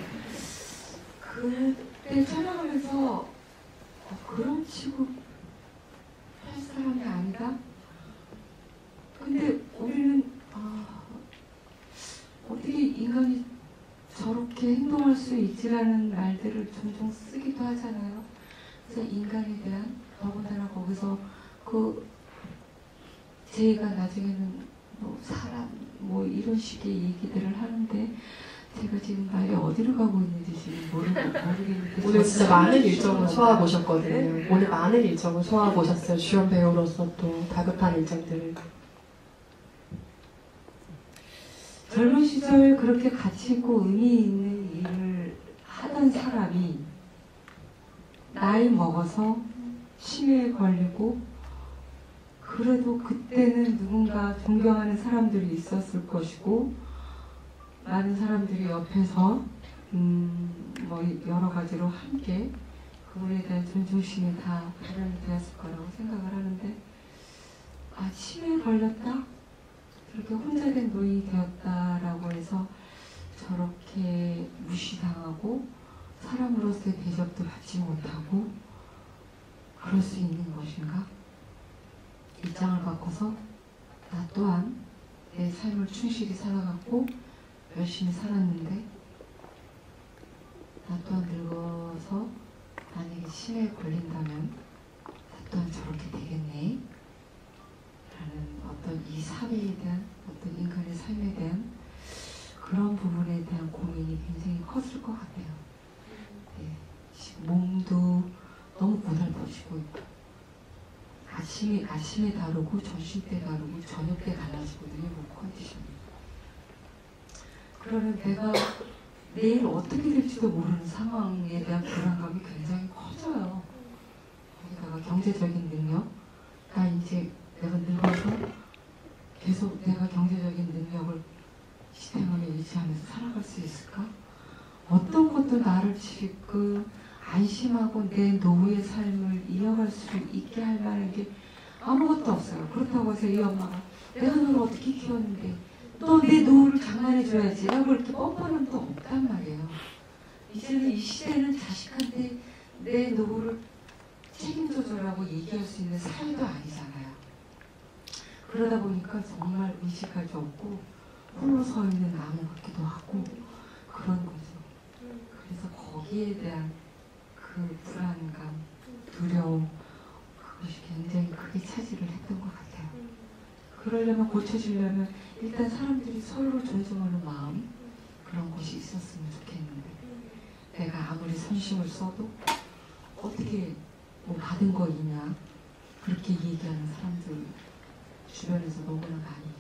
그때 촬영하면서 그런 취급 할 사람이 아니다? 근데 우리는 어떻게 인간이 저렇게 행동할 수 있지라는 말들을 종종 쓰기도 하잖아요. 그래서 인간에 대한, 더군다나 거기서 그 제이가 나중에는 뭐 사람 뭐 이런 식의 얘기들을 하는데 제가 지금 말이 어디로 가고 있는지 지금 모르겠는데 오늘 진짜 많은 일정을 소화하고 오셨거든요. 네? 오늘 많은 일정을 소화하고 오셨어요. 주연 배우로서 또 다급한 일정들을. 젊은 시절 그렇게 가치 있고 의미 있는 일을 하던 사람이 나이 먹어서 치매에 걸리고 그래도 그때는 누군가 존경하는 사람들이 있었을 것이고 많은 사람들이 옆에서 뭐 여러 가지로 함께 그분에 대한 존중심이 다 발현이 되었을 거라고 생각을 하는데 치매에 걸렸다? 그렇게 혼자된 노인이 되었다라고 해서 저렇게 무시당하고 사람으로서의 대접도 받지 못하고 그럴 수 있는 것인가? 입장을 바꿔서 나 또한 내 삶을 충실히 살아갔고 열심히 살았는데 나 또한 늙어서 만약에 치매에 걸린다면 나 또한 저렇게 되겠네 라는 어떤 이 삶에 대한 어떤 인간의 삶에 대한 그런 부분에 대한 고민이 굉장히 컸을 것 같아요. 네, 지금 몸도 너무 고달퍼지고 있고 아침에 다르고 점심 때 다르고 저녁 때 달라지거든요. 몸 컨디션이. 그러면 내가 내일 어떻게 될지도 모르는 상황에 대한 불안감이 굉장히 커져요. 거기다가 경제적인 능력, 나 이제 내가 늙어서 계속 내가 경제적인 능력을 시대만에 유지하면서 살아갈 수 있을까? 어떤 것도 나를 지금 안심하고 내 노후의 삶을 이어갈 수 있게 할 만한 게 아무것도 없어요. 그렇다고 해서 이 엄마가 내가 너를 어떻게 키웠는데 또 내 노후를 장만해줘야지 라고 이렇게 뻔뻔한 또 없단 말이에요. 이제는 이 시대는 자식한테 내 노후를 책임져줘라고 얘기할 수 있는 사회도 아니잖아요. 그러다 보니까 정말 의식하기 없고 홀로 서 있는 나무 같기도 하고 그런 거죠. 그래서 거기에 대한 그 불안감, 두려움 그것이 굉장히 크게 차지를 했던 것 같아요. 그러려면 고쳐지려면 일단 사람들이 서로를 존중하는 마음 그런 것이 있었으면 좋겠는데 내가 아무리 선심을 써도 어떻게 뭐 받은 거 있냐 그렇게 얘기하는 사람들 주변에서 너무나 많이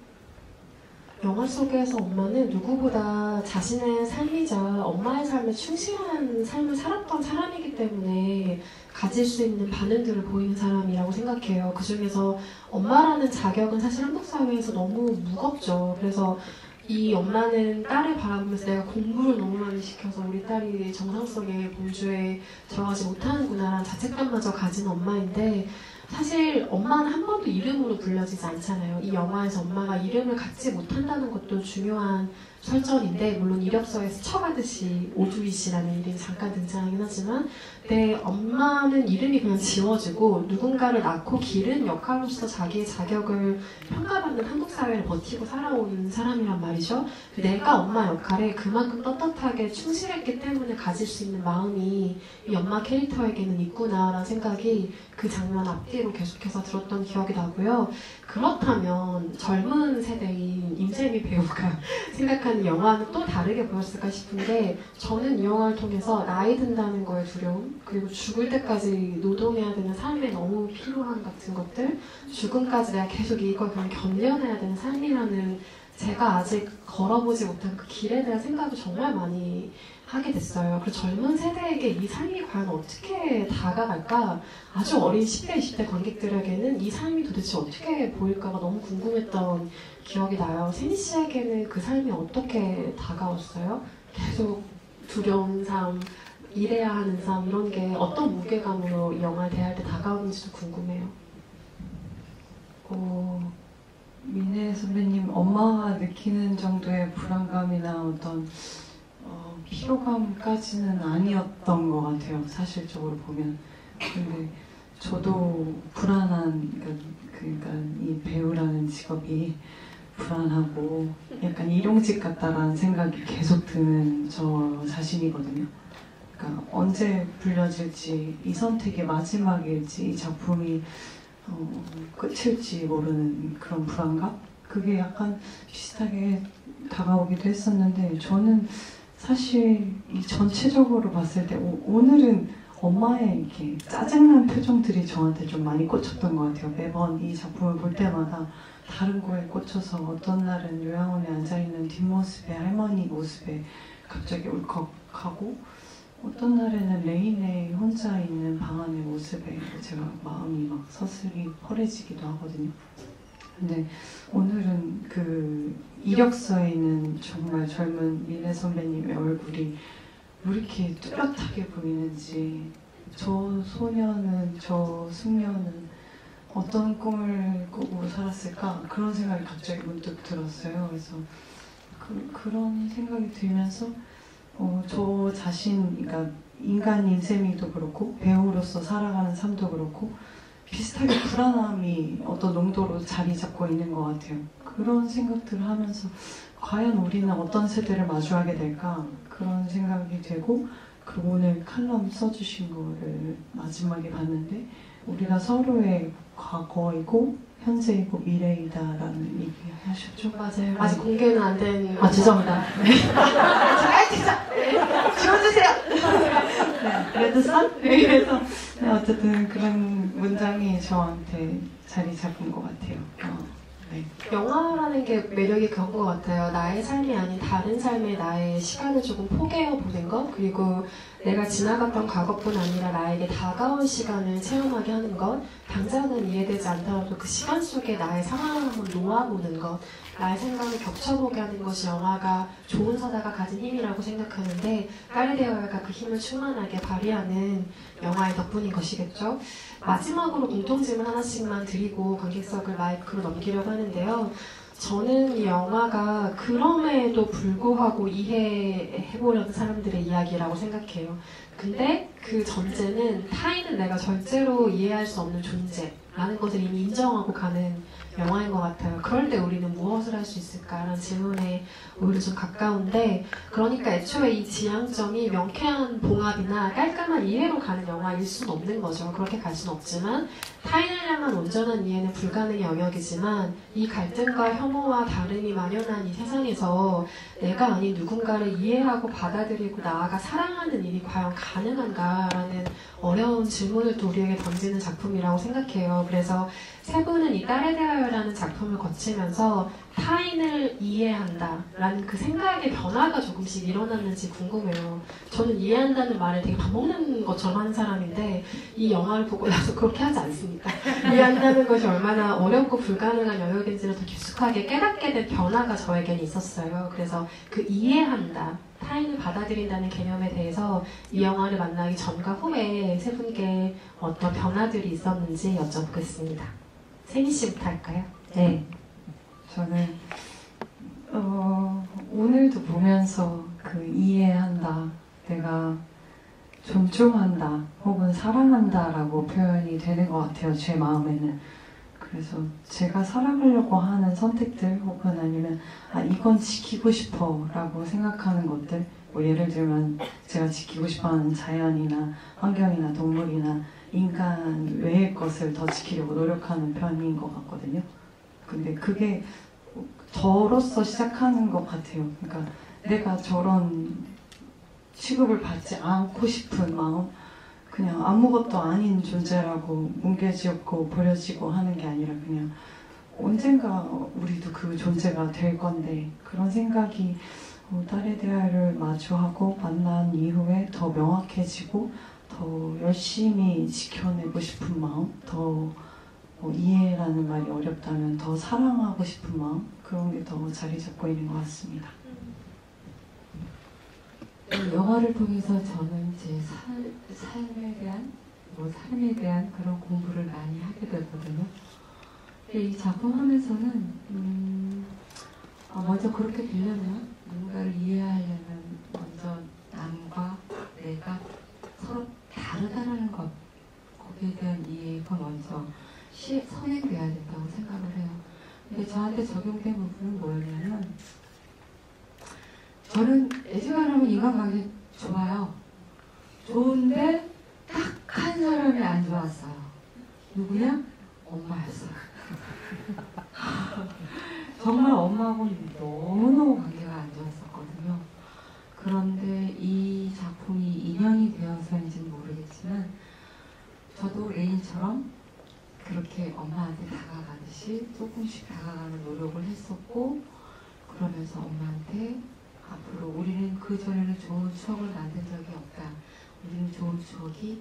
영화 속에서 엄마는 누구보다 자신의 삶이자 엄마의 삶에 충실한 삶을 살았던 사람이기 때문에 가질 수 있는 반응들을 보이는 사람이라고 생각해요. 그 중에서 엄마라는 자격은 사실 한국 사회에서 너무 무겁죠. 그래서 이 엄마는 딸을 바라보면서 내가 공부를 너무 많이 시켜서 우리 딸이 정상성의 범주에 들어가지 못하는구나라는 자책감마저 가진 엄마인데 사실 엄마는 한 번도 이름으로 불려지지 않잖아요. 이 영화에서 엄마가 이름을 갖지 못한다는 것도 중요한 설정인데 물론 이력서에 스쳐가듯이 오주희 씨라는 이름이 잠깐 등장하긴 하지만 내 엄마는 이름이 그냥 지워지고 누군가를 낳고 기른 역할로서 자기의 자격을 평가받는 한국 사회를 버티고 살아온 사람이란 말이죠. 내가 엄마 역할에 그만큼 떳떳하게 충실했기 때문에 가질 수 있는 마음이 이 엄마 캐릭터에게는 있구나라는 생각이 그 장면 앞뒤로 계속해서 들었던 기억이 나고요. 그렇다면 젊은 세대인 임세미 배우가 생각하는 영화는 또 다르게 보였을까 싶은 게 저는 이 영화를 통해서 나이 든다는 거에 두려움 그리고 죽을 때까지 노동해야 되는 삶에 너무 필요한 같은 것들 죽음까지 내가 계속 이걸 그냥 견뎌내야 되는 삶이라는 제가 아직 걸어보지 못한 그 길에 대한 생각을 정말 많이 하게 됐어요. 그 젊은 세대에게 이 삶이 과연 어떻게 다가갈까? 아주 어린 10대, 20대 관객들에게는 이 삶이 도대체 어떻게 보일까가 너무 궁금했던 기억이 나요. 세미 씨에게는 그 삶이 어떻게 다가왔어요? 계속 두려운 삶, 일해야 하는 삶 이런 게 어떤 무게감으로 이 영화를 대할 때 다가오는지도 궁금해요. 민혜 선배님 엄마가 느끼는 정도의 불안감이나 어떤 피로감까지는 아니었던 것 같아요. 사실적으로 보면. 근데 저도 불안한 그러니까 이 배우라는 직업이 불안하고 약간 일용직 같다라는 생각이 계속 드는 저 자신이거든요. 그러니까 언제 불려질지 이 선택이 마지막일지 이 작품이 끝일지 모르는 그런 불안감? 그게 약간 비슷하게 다가오기도 했었는데 저는 사실 이 전체적으로 봤을 때 오늘은 엄마의 이렇게 짜증난 표정들이 저한테 좀 많이 꽂혔던 것 같아요. 매번 이 작품을 볼 때마다 다른 거에 꽂혀서 어떤 날은 요양원에 앉아있는 뒷모습에 할머니 모습에 갑자기 울컥하고 어떤 날에는 레인의 혼자 있는 방 안의 모습에 제가 마음이 막 서슬이 허해지기도 하거든요. 근데 오늘은 그 이력서에 있는 정말 젊은 미래 선배님의 얼굴이 왜 이렇게 뚜렷하게 보이는지, 저 소녀는, 저 숙녀는 어떤 꿈을 꾸고 살았을까? 그런 생각이 갑자기 문득 들었어요. 그래서 그런 생각이 들면서 저 자신, 그러니까 인간인 셈이도 그렇고 배우로서 살아가는 삶도 그렇고 비슷하게 불안함이 어떤 농도로 자리 잡고 있는 것 같아요. 그런 생각들을 하면서 과연 우리는 어떤 세대를 마주하게 될까? 그런 생각이 되고, 그리고 오늘 칼럼 써주신 거를 마지막에 봤는데 우리가 서로의 과거이고 현재이고 미래이다라는 얘기 하셨죠? 맞아요. 아직 공개는 안 된. 죄송합니다. 네. 지워주세요. 네, 레드선? 그래서 네, 어쨌든 그런 문장이 저한테 자리 잡은 것 같아요. 네. 영화라는 게 매력이 그런 것 같아요. 나의 삶이 아닌 다른 삶의 나의 시간을 조금 포개어 보는 것, 그리고 내가 지나갔던 과거뿐 아니라 나에게 다가온 시간을 체험하게 하는 것, 당장은 이해되지 않더라도 그 시간 속에 나의 상황을 한번 놓아보는 것, 나의 생각을 겹쳐보게 하는 것이 영화가 좋은 서사가 가진 힘이라고 생각하는데, 까르데어가 그 힘을 충만하게 발휘하는 영화의 덕분인 것이겠죠. 마지막으로 공통질문 하나씩만 드리고 관객석을 마이크로 넘기려고 하는데요. 저는 이 영화가 그럼에도 불구하고 이해해보려는 사람들의 이야기라고 생각해요. 근데 그 전제는 타인은 내가 절대로 이해할 수 없는 존재라는 것을 이미 인정하고 가는 영화인 것 같아요. 그럴 때 우리는 무엇을 할 수 있을까라는 질문에 오히려 좀 가까운데, 그러니까 애초에 이 지향점이 명쾌한 봉합이나 깔끔한 이해로 가는 영화일 수는 없는 거죠. 그렇게 갈 수는 없지만 타인을 향한 온전한 이해는 불가능의 영역이지만, 이 갈등과 혐오와 다름이 만연한 이 세상에서 내가 아닌 누군가를 이해하고 받아들이고 나아가 사랑하는 일이 과연 가능한가라는 어려운 질문을 또 우리에게 던지는 작품이라고 생각해요. 그래서 세 분은 이 딸에 대하여라는 작품을 거치면서 타인을 이해한다라는 그 생각의 변화가 조금씩 일어났는지 궁금해요. 저는 이해한다는 말을 되게 밥 먹는 것처럼 하는 사람인데 이 영화를 보고 나서 그렇게 하지 않습니다. 이해한다는 것이 얼마나 어렵고 불가능한 영역인지를 더 깊숙하게 깨닫게 된 변화가 저에게는 있었어요. 그래서 그 이해한다, 타인을 받아들인다는 개념에 대해서 이 영화를 만나기 전과 후에 세 분께 어떤 변화들이 있었는지 여쭤보겠습니다. 세미 씨부터 할까요? 네. 저는 오늘도 보면서 그 이해한다, 내가 존중한다 혹은 사랑한다라고 표현이 되는 것 같아요. 제 마음에는. 그래서 제가 살아가려고 하는 선택들 혹은 아니면 이건 지키고 싶어 라고 생각하는 것들, 뭐 예를 들면 제가 지키고 싶어하는 자연이나 환경이나 동물이나 인간 외의 것을 더 지키려고 노력하는 편인 것 같거든요. 근데 그게 저로서 시작하는 것 같아요. 그러니까 내가 저런 취급을 받지 않고 싶은 마음, 그냥 아무것도 아닌 존재라고 뭉개지고 버려지고 하는 게 아니라 그냥 언젠가 우리도 그 존재가 될 건데, 그런 생각이 딸에 대하여를 마주하고 만난 이후에 더 명확해지고 더 열심히 지켜내고 싶은 마음, 더 이해라는 말이 어렵다면 더 사랑하고 싶은 마음, 그런 게 더 자리 잡고 있는 것 같습니다. 영화를 통해서 저는 제 삶에 대한 그런 공부를 많이 하게 되거든요. 근데 이 작품 하면서는 먼저 그렇게 되려면, 누군가를 이해하려면 먼저 남과 내가 서로 다르다라는 것, 거기에 대한 이해가 먼저 선행돼야 된다고 생각을 해요. 근데 저한테 적용된 부분은 뭐였냐면, 저는 애지간하면 인간관계 좋아요. 좋은데 딱 한 사람이 안 좋았어요. 누구냐? 엄마였어요. 정말 엄마하고는 너무너무 관계가 안 좋았었거든요. 그런데 이 작품이 인연이 되어서인지는 모르겠지만, 저도 레인처럼 그렇게 엄마한테 다가가듯이 조금씩 다가가는 노력을 했었고, 그러면서 엄마한테 앞으로 우리는 그전에는 좋은 추억을 만든 적이 없다. 우리는 좋은 추억이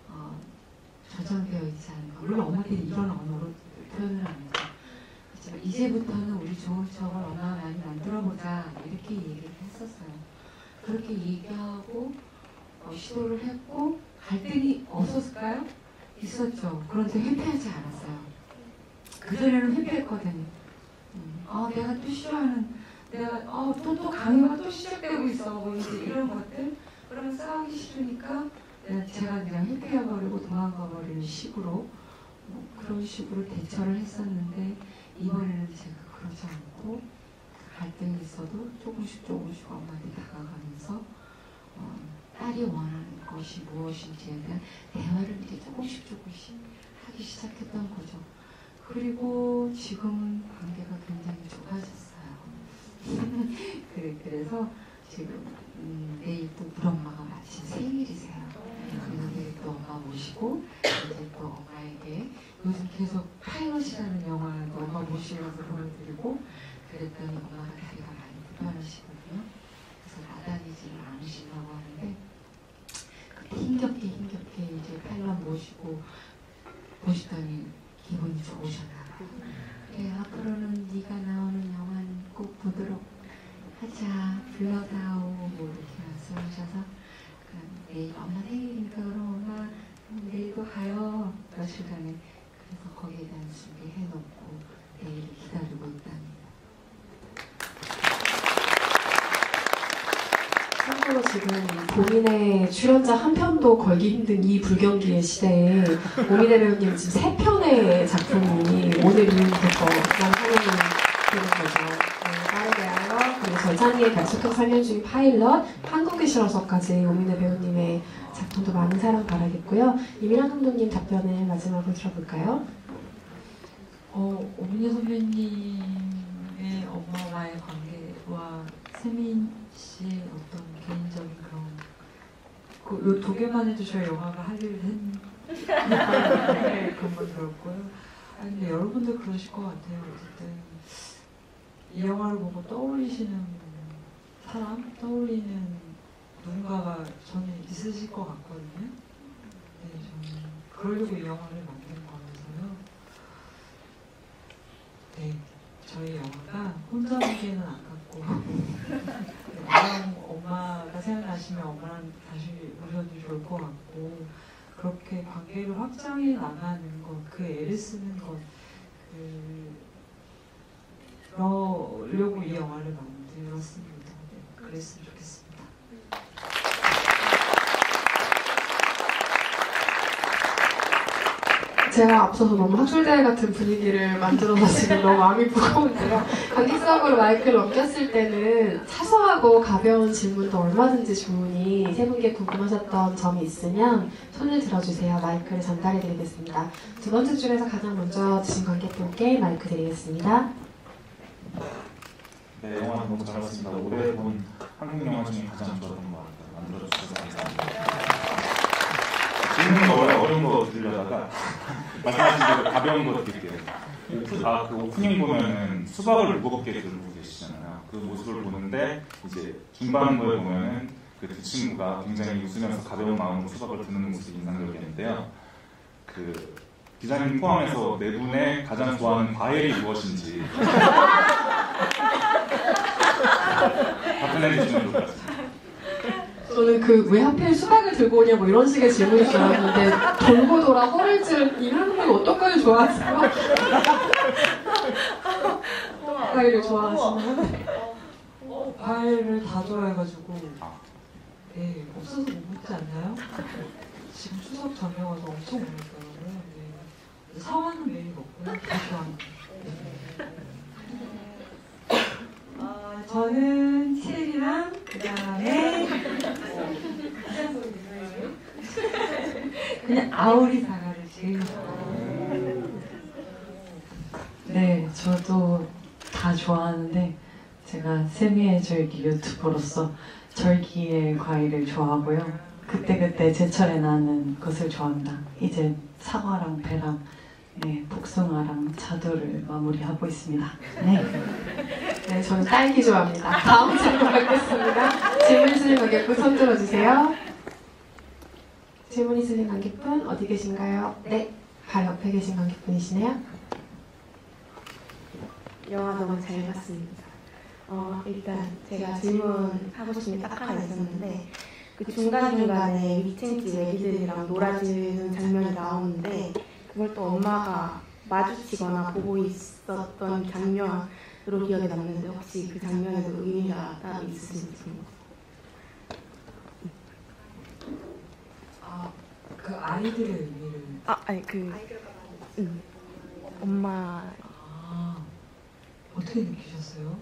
저장되어 있지 않은가. 물론 엄마들이 이런 언어로 표현을 합니다. 하지만 이제부터는 우리 좋은 추억을 엄마가 많이 만들어보자 이렇게 얘기를 했었어요. 그렇게 얘기하고 시도를 했고 갈등이 없었을까요? 있었죠. 그런데 회피하지 않았어요. 그전에는 회피했거든요. 내가 또 싫어하는, 내가 또 강요가 또 시작되고 있어. 뭐 이제 이런 것들. 그러면 싸우기 싫으니까 제가 그냥 회피해버리고 도망가버리는 식으로 그런 식으로 대처를 했었는데 이번에는 제가 그러지 않고 갈등이 있어도 조금씩 엄마한테 다가가면서 딸이 원하는 것이 무엇인지에 대한 대화를 이제 조금씩 하기 시작했던 거죠. 그리고 지금은 관계가 굉장히 좋아졌어요. 그래서 지금 내일 또 우리 엄마가 마침 생일이세요. 그래서 내일 또 엄마 모시고 이제 또 엄마에게 요즘 계속 파이럿이라는 영화를 엄마 모시면서 보여드리고 그랬더니 엄마가 다리가 많이 불편하시거든요. 그래서 나다니지를 않으시려고 하는데 그때 힘겹게 이제 파일럿 모시고 보시더니 기분이 좋으셨나 봐요. 그래, 앞으로는 네가 나오는 영화는 꼭 보도록 하자, 불러다오 뭐 이렇게 말씀하셔서 그럼 내일 엄마 생일이니까 그럼 엄마 내일도 가요 며칠간에. 그래서 거기에 대한 준비해놓고 내일을 기다리고 있답니다. 참고로 지금 고민의 출연자 한 편도 걸기 힘든 이 불경기의 시대에 오미대 배우님 지금 3편의 작품이 오늘 이후부터 상영이 되는 거죠. 빠르게 알아, 그리고 절찬리의 백수통 3년 중인 파일럿, 한국에 실어서까지 오미대 배우님의 작품도 많은 사랑 바라겠고요. 이민환 감독님 답변을 마지막으로 들어볼까요? 오민혜 선배님의 엄마와의 관계와 세민 씨의 어떤 개인적인 그런 요 독일만 해도 저희 영화가 할 일을 했는 그런 거 들었고요. 근데 여러분들 그러실 것 같아요. 어쨌든 이 영화를 보고 떠올리시는 사람, 떠올리는 누군가가 저는 있으실 것 같거든요. 네, 저는 그러려고 이 영화를 만든 거라서요. 네, 저희 영화가 혼자 보기에는 아깝고 엄마가 생각나시면 엄마랑 다시 보셔도 좋을 것 같고 그렇게 관계를 확장해 나가는 것, 그 애를 쓰는 것 그러려고 이 영화를 만들었습니다. 네, 그랬으면 좋겠습니다. 제가 앞서서 너무 학술대회 같은 분위기를 만들어서 지금 너무 마음이 무거운데요. 관객석으로 마이크를 넘겼을 때는 사소하고 가벼운 질문도 얼마든지 좋으니 세 분께 궁금하셨던 점이 있으면 손을 들어주세요. 마이크를 전달해드리겠습니다. 두 번째 줄에서 가장 먼저 주신 관객분께 마이크 드리겠습니다. 네, 영화 너무 잘 봤습니다. 올해 본 한국 영화 중에 가장 좋았던 것 같아요. 만들어주셔서 감사합니다. 질문이 어려운 거 드리려다가 말씀하신 대로 가벼운 거 드릴게요. 그 오프닝 보면은 수박을 무겁게 들고 계시잖아요. 그 모습을 보는데 이제 중반부에 보면은 그 친구가 굉장히 웃으면서 가벼운 마음으로 수박을 드는 모습이 인상적이었는데요. 그 기자님 포함해서 네 분의 가장 좋아하는 과일이 무엇인지 답변해 주시면 좋을 것 같습니다. 저는 왜 하필 수박을 들고 오냐 뭐 이런 식의 질문일 줄 알았는데 돌고 돌아 허를 찌른 이런 분 어떤 과일 좋아하세요? 과일을 좋아하시나요? 과일을 다 좋아해가지고 네, 없어서 못 먹지 않나요? 지금 추석 전에 와서 엄청 먹었더라고요. 네. 사과는 매일 먹고요. 다 좋아합니다. 저는 체리랑 그다음에 그냥 아오리 사과를 제일 좋아해요. 네, 저도 다 좋아하는데 제가 세미의 절기 유튜버로서 절기의 과일을 좋아하고요. 그때그때 제철에 나는 것을 좋아합니다. 이제 사과랑 배랑 복숭아랑 자두를 마무리하고 있습니다. 네, 저는 딸기 좋아합니다. 다음 질문 받겠습니다. 질문 주신 관객분 손 들어주세요. 질문 있으신 관객분 어디 계신가요? 네, 바로 옆에 계신 관객분이시네요. 영화 너무 잘 봤습니다. 일단 제가 질문하고 싶은 게 딱 하나 있었는데 그 중간중간에 위층집 애기들이랑 놀아주는 장면이 나오는데 그걸 또 엄마가 마주치거나 보고 있었던 장면으로 기억에 남는데 혹시 그 장면에도 의미가 따로 있으신지. 그 아이들의 의미를. 아니 엄마. 어떻게 느끼셨어요?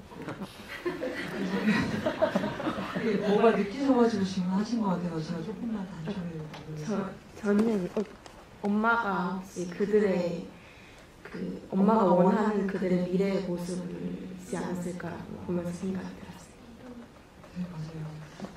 뭐가 느끼셔가지고 질문하신 것 같아요. 제가 조금만 단초를. 저는 엄마가 혹시 그들의 엄마가 원하는 그들의 미래의 모습이지 않았을까라고 보면서 생각이 들었어요. 네, 맞아요.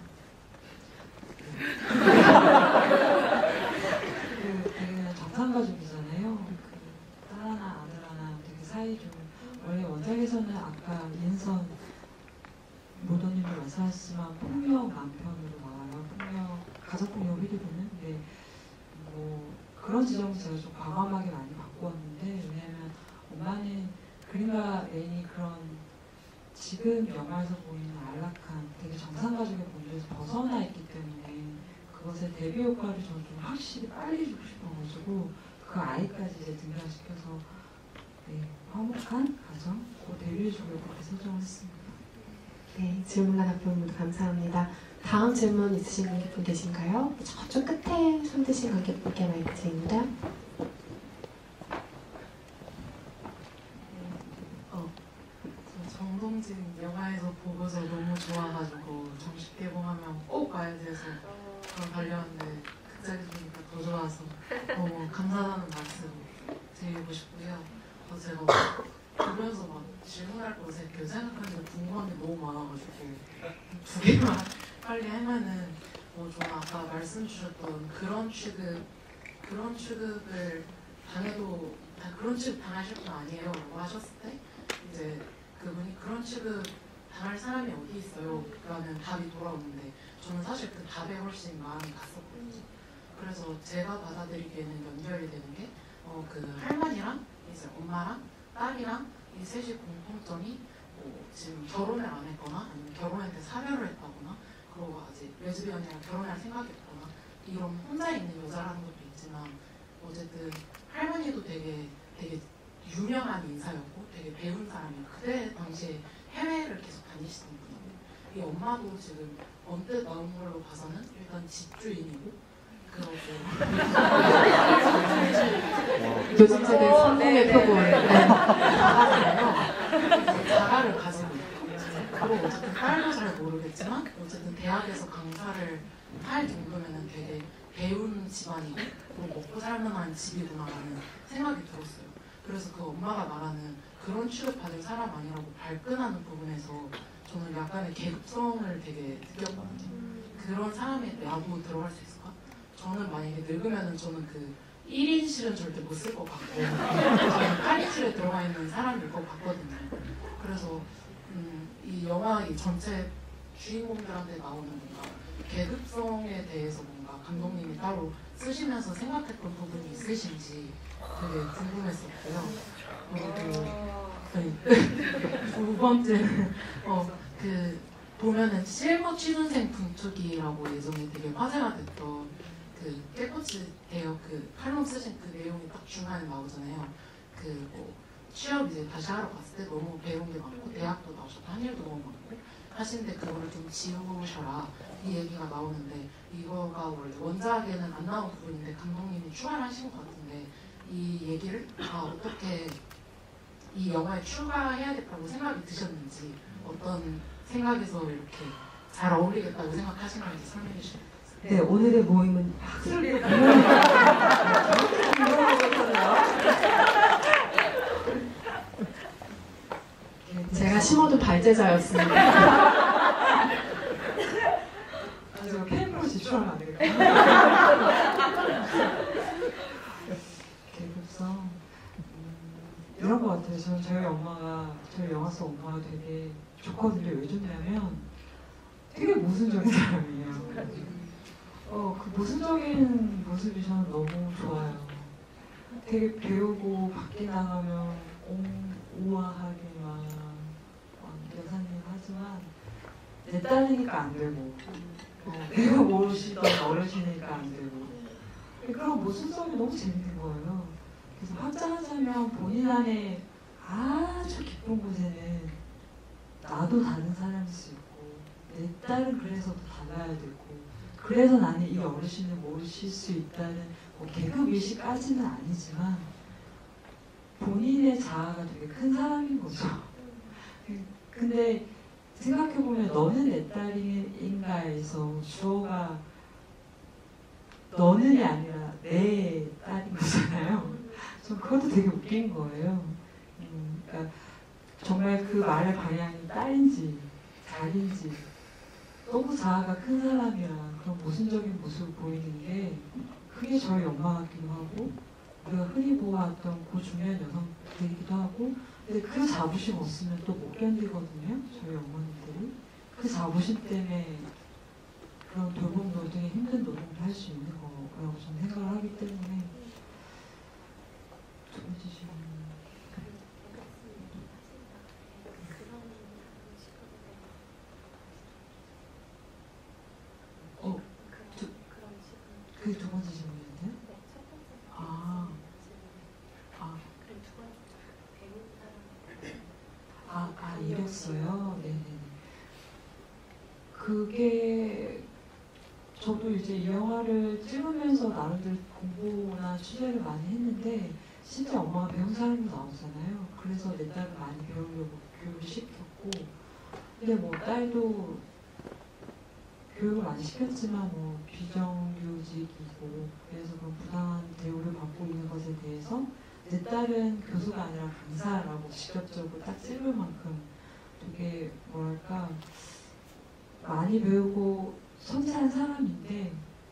되게 정상가족이잖아요. 딸 하나, 아들 하나 되게 사이좋은. 원래 원작에서는 아까 인선 모더님도 말씀하셨지만 폭력 남편으로 나와요. 가족폭력 휘두르는. 근데 뭐 그런 지점은 제가 좀 과감하게 많이 바꾸었는데, 왜냐면 엄마는 그린과 레인이 그런 지금 영화에서 보이는 안락한 되게 정상가족의 본질에서 벗어나 있기 때문에 그것의 대비 효과를 저는 좀 확실히 빨리 주고 싶어가지고 그 아이까지 이제 등장시켜서 화목한 가정, 그 데뷔해주려고 그렇게 설정을 했습니다. 네, 질문과 답변 모두 감사합니다. 다음 질문 있으신 관객분 계신가요? 저쪽 끝에 손 드신 관객분께 마이크 드립니다. 정동진 영화에서 보고서 너무 좋아가지고 정식 개봉하면 꼭 가야 돼서 달려왔는데 극장에서 보니까 더 좋아서 너무 감사하다는 말씀 드리고 싶고요. 제가 보면서 막 질문할 거 생각하는데 궁금한 게 너무 많아가지고 두 개만 빨리 하면은 저는 아까 말씀 주셨던 그런 취급을 당해도 그런 취급 당하실 분 아니에요 라고 하셨을 때 이제 그분이 그런 취급 당할 사람이 어디 있어요? 라는 답이 돌아오는데 저는 사실 그 답에 훨씬 마음이 갔었거든요. 그래서 제가 받아들이기에는 연결이 되는 게 그 할머니랑 이제 엄마랑 딸이랑 이 셋이 공통점이 지금 결혼을 안 했거나 아니면 결혼할 때 사별을 했다거나 그리고 아직 레즈비언이랑 결혼할 생각이 없거나 이런 혼자 있는 여자라는 것도 있지만 어쨌든 할머니도 되게 유명한 인사였고 되게 배운 사람이고 그때 당시에 해외를 계속 다니시던 분이고 이 엄마도 지금 언뜻 나온 걸로 봐서는 일단 집주인이고 그러고 요즘 세대 성공의 표본 자가를 가지고 있고 그리고 어쨌든 딸도 잘 모르겠지만 어쨌든 대학에서 강사를 할 정도면은 되게 배운 집안이고 먹고 살만한 집이구나라는 생각이 들었어요. 그래서 그 엄마가 말하는 그런 취급받을 사람 아니라고 발끈하는 부분에서 저는 약간의 계급성을 되게 느꼈거든요. 그런 사람이 나도 들어갈 수 있을까? 저는 만약에 늙으면은 저는 그 1인실은 절대 못 쓸 것 같고 저는 8인실에 들어가 있는 사람일 것 같거든요. 그래서 이 영화 이 전체 주인공들한테 나오는 뭔가 계급성에 대해서 뭔가 감독님이 따로 쓰시면서 생각했던 부분이 있으신지 되게 궁금했었고요. 두 번째는 그 보면은 실버 취준생 분투기라고 예전에 되게 화제가 됐던 그 깨꼬치 대역 그 칼럼 쓰신 그 내용이 딱 중간에 나오잖아요. 그 취업 이제 다시 하러 갔을 때 너무 배운 게 많고 대학도 나오셨고 한 일도 너무 많고 하시는데 그거를 좀 지우셔라 이 얘기가 나오는데 이거가 원래 원작에는 안 나온 부분인데 감독님이 추가를 하신 것 같은데 이 얘기를 어떻게 이 영화에 추가해야겠다고 생각이 드셨는지 어떤 생각에서 이렇게 잘 어울리겠다고 생각하시는지 설명해 주시면. 네, 오늘의 모임은 학술을 제가 심어둔 발제자였습니다. 제가 캠으로 지출하면 안 되겠다. 계급성 이런 것 같아요. 저는 저희 영화 속 엄마가 되게 좋거든요. 왜 좋냐면 되게 모순적인 사람이에요. 모순적인 모습이 저는 너무 좋아요. 되게 배우고 밖에 나가면 우아하게 막 여사님 하지만 내 딸이니까 안 되고 내가 모르시던 어르신이니까 안 되고 그런 모순성이 너무 재밌는 거예요. 그래서 확장하자면 본인 안에 아주 깊은 곳에는 나도 다른 사람일 수 있고 내 딸은 그래서 더 달라야 되고 그래서 나는 이 어르신을 모실 수 있다는 뭐 계급의식까지는 아니지만 본인의 자아가 되게 큰 사람인 거죠. 근데 생각해보면 너는 내 딸인가에서 주어가 너는이 아니라 내 딸인 거잖아요. 전 그것도 되게 웃긴 거예요. 그러니까 정말 그 말의 방향이 딸인지 자기인지 너무 자아가 큰 사람이라 그런 모순적인 모습을 보이는 게 그게 저희 엄마 같기도 하고 우리가 흔히 보았던 고중년 여성들이기도 하고 근데 그 자부심 없으면 또 못 견디거든요. 저희 어머니들이 그 자부심 때문에 그런 돌봄 노동에 힘든 노동을 할 수 있는 거라고 저는 생각을 하기 때문에 두 번째 질문 그게 두 번째 질문인데? 이랬어요. 네네. 그게 저도 이제 이 영화를 찍으면서 나름대로 공부나 취재를 많이 했는데 실제 엄마가 배운 사람이 나오잖아요. 그래서 내 딸을 많이 배우려고 교육을 시켰고 근데 뭐 딸도 교육을 많이 시켰지만 뭐 비정규직이고 그래서 그런 부당한 대우를 받고 있는 것에 대해서 내 딸은 교수가 아니라 강사라고 직접적으로 딱 찍을 만큼 되게 뭐랄까 많이 배우고 성찰한 사람인데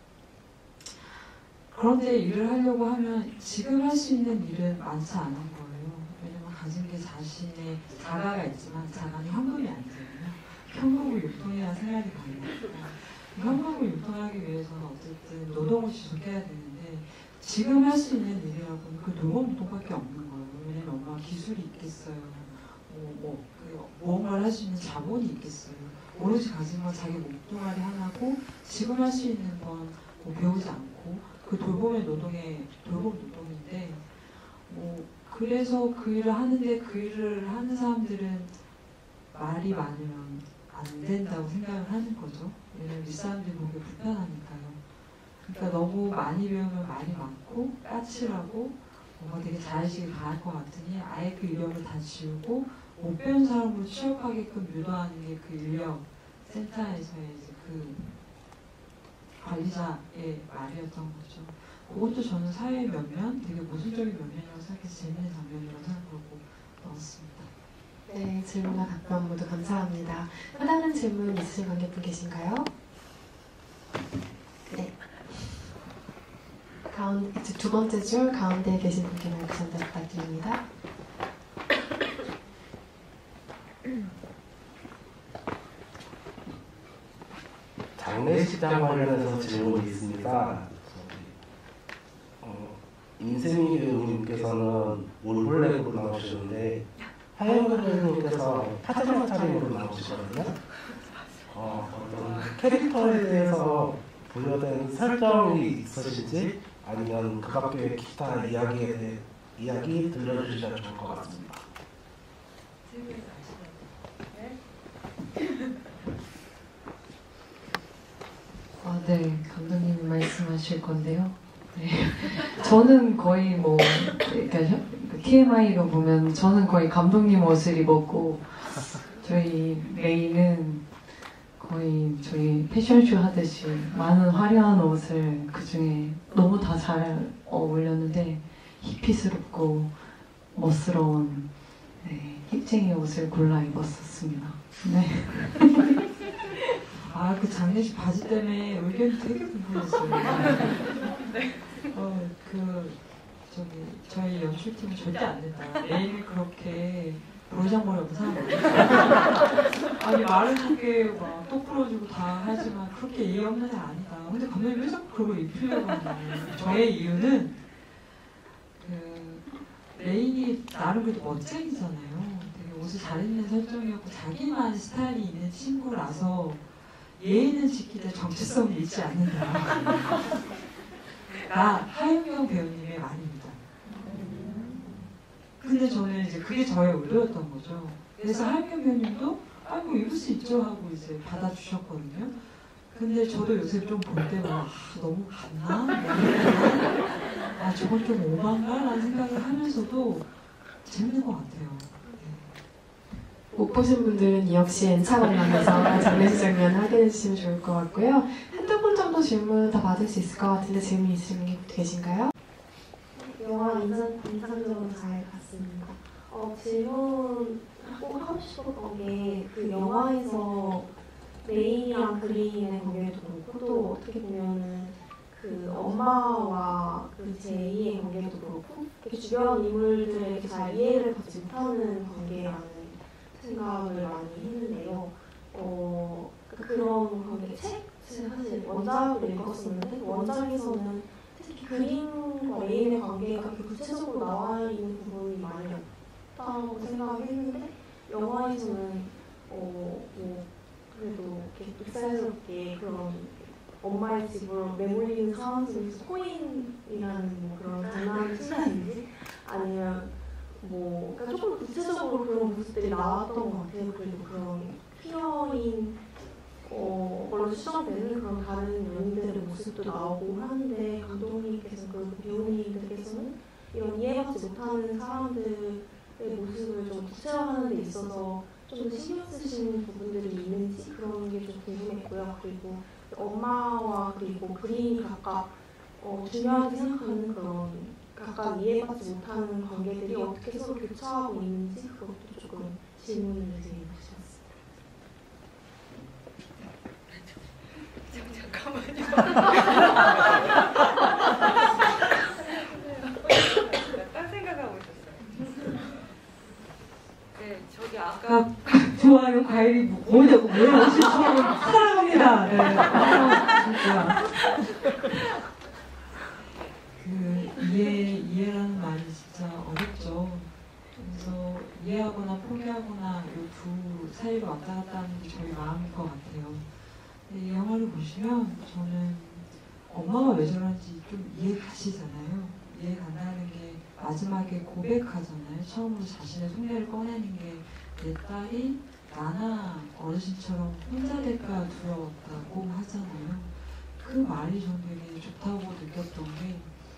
그런데 일을 하려고 하면 지금 할 수 있는 일은 많지 않은 거예요. 왜냐면 가진 게 자신의 자가가 있지만 자가는 현금이 아니잖아요. 현금을 유통해야 생활이 가능하니까 현금을 유통하기 위해서는 어쨌든 노동을 지속해야 되는데 지금 할 수 있는 일이라고는 그 노동밖에 없는 거예요. 왜냐면 엄마가 기술이 있겠어요. 무언가를 할 수 있는 자본이 있겠어요. 오로지 가진 건 자기 목동아리 하나고 지금 할 수 있는 건 뭐 배우지 않고 그 돌봄의 노동의 돌봄 노동인데 그래서 그 일을 하는데 그 일을 하는 사람들은 말이 많으면 안 된다고 생각을 하는 거죠. 왜냐면 윗사람들이 보기 불편하니까요. 그러니까 너무 많이 배우면 말이 많고 까칠하고 뭔가 되게 자의식이 강할 것 같으니 아예 그 이력을 다 지우고 못 배운 사람으로 취업하게끔 유도하는 게 그 인력 센터에서의 이제 그 관리자의 말이었던 거죠. 그것도 저는 사회의 면면, 되게 모순적인 면면이라고 생각해서 재밌는 장면이라고 생각하고 넣었습니다. 네, 질문과 답변 모두 감사합니다. 또 다른 질문 있으신 관객분 계신가요? 네. 가운데, 두 번째 줄 가운데에 계신 분께 마이크 전달 부탁드립니다. 장례식장 관련해서 질문이 있습니다. 임세미 배우님께서는 올블랙으로 나오시는데 하영근 배우님께서 파자마 차림으로 나오시거든요. 어떤 캐릭터에 대해서 부여된 설정이 있으신지 아니면 그 밖에 기타 이야기에 대해 이야기 들려주시면 좋을 것 같습니다. 네, 감독님이 말씀하실 건데요. 네. 저는 거의 뭐, 그러니까 TMI로 보면 저는 거의 감독님 옷을 입었고, 저희 메이는 거의 저희 패션쇼 하듯이 많은 화려한 옷을 그 중에 너무 다 잘 어울렸는데, 히피스럽고 멋스러운 힙쟁이 옷을 골라 입었었습니다. 네. 그 장례식 바지 때문에 의견이 되게 궁금했어요. 네. 저희 연출팀은 절대 안 된다. 매일 그렇게 버르장머리 없는 사람 아니 말은 게 막 똑부러지고 다 하지만 그렇게 이해 없는 애 아니다. 근데 감독님 왜 자꾸 그걸 입히려고 하나요? 저의 이유는 레인이 나름 그래도 멋쟁이잖아요. 되게 옷을 잘 입는 설정이었고 자기만 스타일이 있는 친구라서 예의는 지키되 정체성을 잃지 않는다. 나 하윤경 배우님의 말입니다. 근데 저는 이제 그게 저의 의도였던 거죠. 그래서 하윤경 배우님도 뭐 입을 수 있죠 하고 이제 받아주셨거든요. 근데 저도 요새 좀 볼 때마다 너무 갔나? 저건 좀 오반가? 라는 생각을 하면서도 재밌는 것 같아요. 못 보신 분들은 이 역시 N차 관람에서 장례식 장면 확인해 주시면 좋을 것 같고요. 한두 분 정도 질문 더 받을 수 있을 것 같은데 질문 있으신 분 계신가요? 영화 인상적으로 잘 봤습니다. 질문 꼭 하고 싶었던 게 그 영화에서 레인이랑 그린의 관계도 그렇고 또 어떻게 보면은 그 엄마와 그 제이의 관계도 그렇고 주변 인물들에게 잘 이해를 받지 못하는 관계라는 생각을 많이 했는데요. 그런 관계 사실 원작을 읽었었는데 원작에서는 특히 그린과 레인의 관계가 그렇게 구체적으로 나와 있는 부분이 많이 없다고 생각했는데 영화에서는 그래도 이렇게 익살스럽게 그런 엄마의 집으로 내몰리는 상황 속에서 코인이라는 그런 장난을 친다든지 아니면 그러니까 조금 구체적으로 그런 모습들이 나왔던 것 같아요. 그리고 그런 퀴어인 걸로 추정되는 그런 다른 연인들의 모습도 나오고 하는데 감독님께서 그 배우님들께서는 이런 이해받지 못하는 사람들의 모습을 좀 구체화하는 데 있어서 좀 더 신경 쓰시는 부분들이 있는지 그런 게 좀 궁금했고요. 그리고 엄마와 그리고 그린이 각각 중요하게 생각하는 그런 각각 이해받지 못하는 관계들이 어떻게 서로 교차하고 있는지 그것도 조금 질문을 드리고 싶었습니다. 딴 생각하고 있었어요. 네, 저기 아까 좋아하는 과일이 뭐냐고 왜 옷을 사랑합니다. 이해라는 말이 진짜 어렵죠. 그래서 이해하거나 포기하거나 이 두 사이로 왔다 갔다 하는 게 저희 마음일 것 같아요. 이 영화를 보시면 저는 엄마가 왜 저런지 좀 이해가시잖아요. 이해간다는 게 마지막에 고백하잖아요. 처음으로 자신의 속내를 꺼내는 게 내 딸이 나나 어르신처럼 혼자 될까 두려웠다고 하잖아요. 그 말이 저는 되게 좋다고 느꼈던 게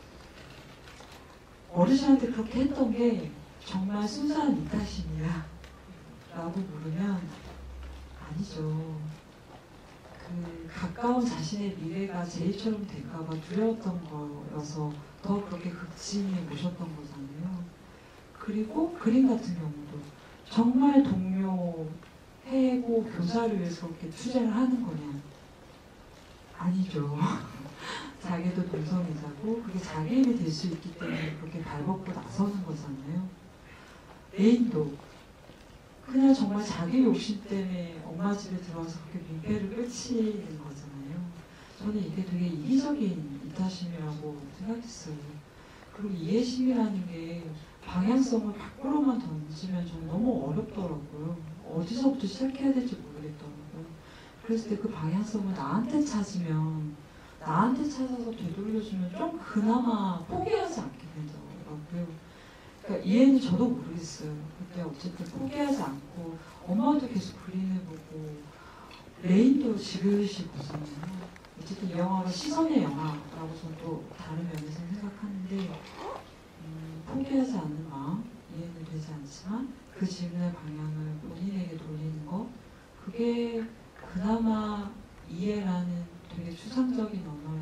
어르신한테 그렇게 했던 게 정말 순수한 이타심이야 라고 물으면 아니죠. 그 가까운 자신의 미래가 제이처럼 될까봐 두려웠던 거여서 더 그렇게 극진히 모셨던 거잖아요. 그리고 그린 같은 경우도 정말 동료, 해고, 교사를 위해서 그렇게 투쟁을 하는 거냐? 아니죠. 자기도 동성애자고 그게 자기 힘이 될 수 있기 때문에 그렇게 발벗고 나서는 거잖아요. 레인도 그냥 정말 자기 욕심 때문에 엄마 집에 들어와서 그렇게 민폐를 끼치는 거잖아요. 저는 이게 되게 이기적인 이타심이라고 생각했어요. 그리고 이해심이라는 게 방향성을 밖으로만 던지면 저는 너무 어렵더라고요. 어디서부터 시작해야 될지 모르겠더라고요. 그랬을 때 그 방향성을 나한테 찾으면 나한테 찾아서 되돌려주면 좀 그나마 포기하지 않게 되더라고요. 그러니까 이해는 저도 모르겠어요. 그때 어쨌든 포기하지 않고 엄마도 계속 그린을 보고 레인도 지그시 보잖아요. 어쨌든 이 영화가 시선의 영화라고 저는 또 다른 면에서 생각하는데 포기하지 않는 마음, 이해는 되지 않지만 그 질문의 방향을 본인에게 돌리는 거 그게 그나마 이해라는 되게 추상적인 언어의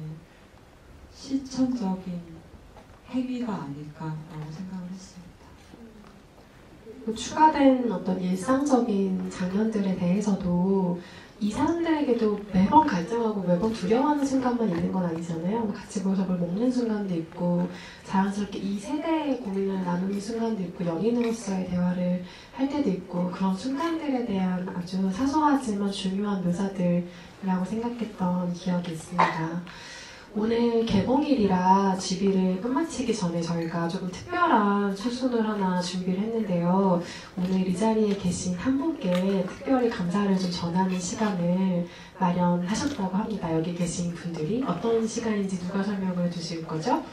실천적인 행위가 아닐까라고 생각을 했습니다. 추가된 어떤 일상적인 장면들에 대해서도 이 사람들에게도 매번 갈등하고 매번 두려워하는 순간만 있는 건 아니잖아요. 같이 모여서 뭘 먹는 순간도 있고 자연스럽게 이 세대의 고민을 나누는 순간도 있고 연인으로서의 대화를 할 때도 있고 그런 순간들에 대한 아주 사소하지만 중요한 묘사들이라고 생각했던 기억이 있습니다. 오늘 개봉일이라 GB를 끝마치기 전에 저희가 조금 특별한 수순을 하나 준비를 했는데요. 오늘 이 자리에 계신 한 분께 특별히 감사를 좀 전하는 시간을 마련하셨다고 합니다. 여기 계신 분들이 어떤 시간인지 누가 설명을 주실 거죠?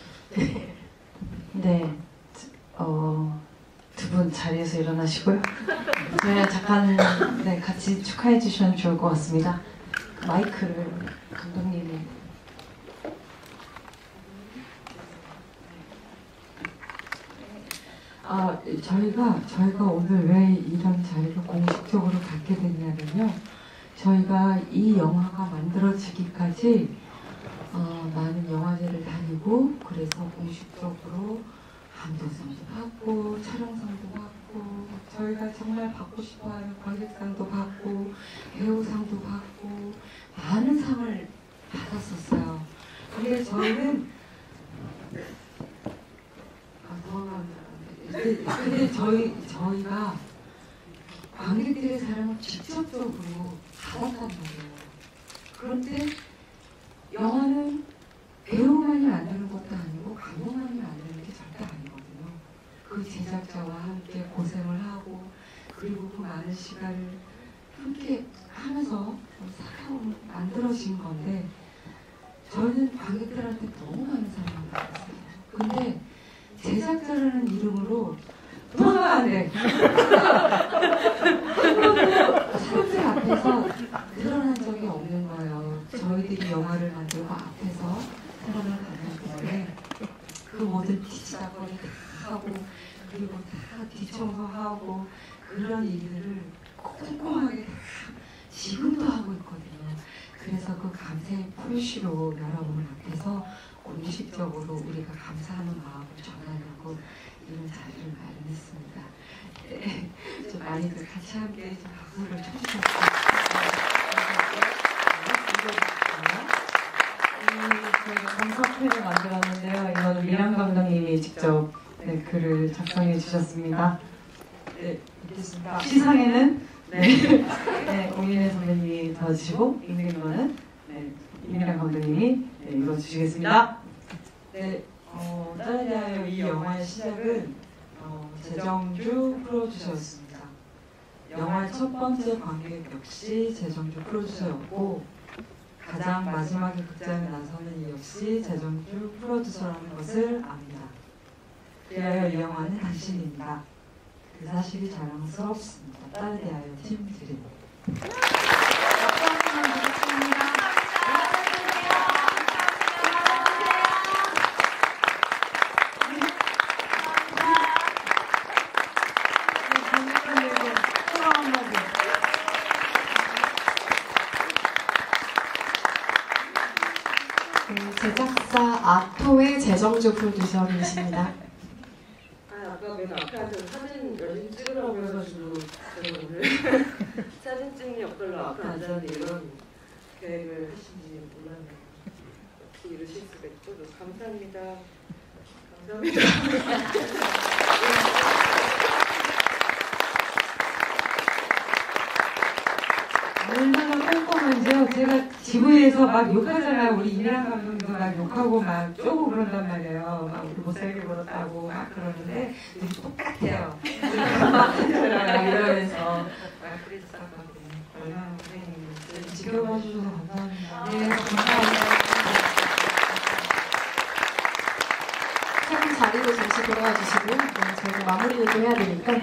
네, 두 분 자리에서 일어나시고요. 저희 잠깐 같이 축하해 주시면 좋을 것 같습니다. 마이크를 감독님이. 저희가 오늘 왜 이런 자리를 공식적으로 갖게 됐냐면요. 저희가 이 영화가 만들어지기까지 많은 영화제를 다니고 그래서 공식적으로 감독상도 받고 촬영상도 받고 저희가 정말 받고 싶어하는 관객상도 받고 배우상도 받고 많은 상을 받았었어요. 근데 저희는 근데 저희가 관객들의 사랑을 직접적으로 받았단 말이에요. 그런데 영화는 배우만이 만드는 것도 아니고 감독만이 만드는 게 절대 아니거든요. 그 제작자와 함께 고생을 하고 그리고 그 많은 시간을 함께 하면서 사랑으로 만들어진 건데 저희는 관객들한테 너무 많은 사랑을 받았어요. 근데 제작자라는 이름으로 도망가면 안 돼. 한 번도 사람들 앞에서 드러난 적이 없는 거예요. 저희들이 영화를 만들고 앞에서 사랑을 받았는데 그 모든 뒤치다거리 다 하고 그리고 다 뒤청소하고 그런 일들을 꼼꼼하게 다 지금도 하고 있거든요. 그래서 그 감사의 표시로 여러분 앞에서 공식적으로 우리가 감사하는 마음을 전하려고 이런 자리를 마련했습니다. 네, 좀 많이들 같이 함께 좀 박수를 쳐주셨습니다. 저희가 감사패를 만들었는데요. 이거는 미란 감독님이 직접 글을 작성해 주셨습니다. 네, 읽겠습니다. 시상에는 오민혜 선배님이 도와주시고 읽는 거는 미란 감독님이 읽어주시겠습니다. 네, 짠에 대하여 이 영화의 시작은 재정주 프로듀서였습니다. 영화의 첫 번째 관객 역시 재정주 프로듀서였고 가장 마지막에 극장에 나서는 이 역시 재정주 프로듀서라는 것을 압니다. 그리하여 이 영화는 당신입니다. 그 사실이 자랑스럽습니다. 짠에 대하여 팀 드림. 제작사 아토의 재정주 프로듀서님이십니다. 아까 맨 앞에 앉아서 사진 열심히 찍으라고 해가지고 제가 오늘 사진 찍는 역할로 앞에 앉았는데 이런 계획을 하신지 몰랐네요. 어떻게 이러실 수가 있죠? 감사합니다. 감사합니다. 얼마나 꼼꼼한지요. 제가 GV에서 막 욕하잖아요. 우리 이미란 감독님도 막 욕하고 막 쪼고 그런단 말이에요. 막 우리 못살게 굴었다고 막 그러는데 똑같아요. 이러면서 막 그랬었거든요. 얼마나 고생했는지 지켜봐 주셔서 감사합니다. 네, 감사합니다. 한 자리로 잠시 돌아와 주시고 저희가 마무리를 좀 해야 되니까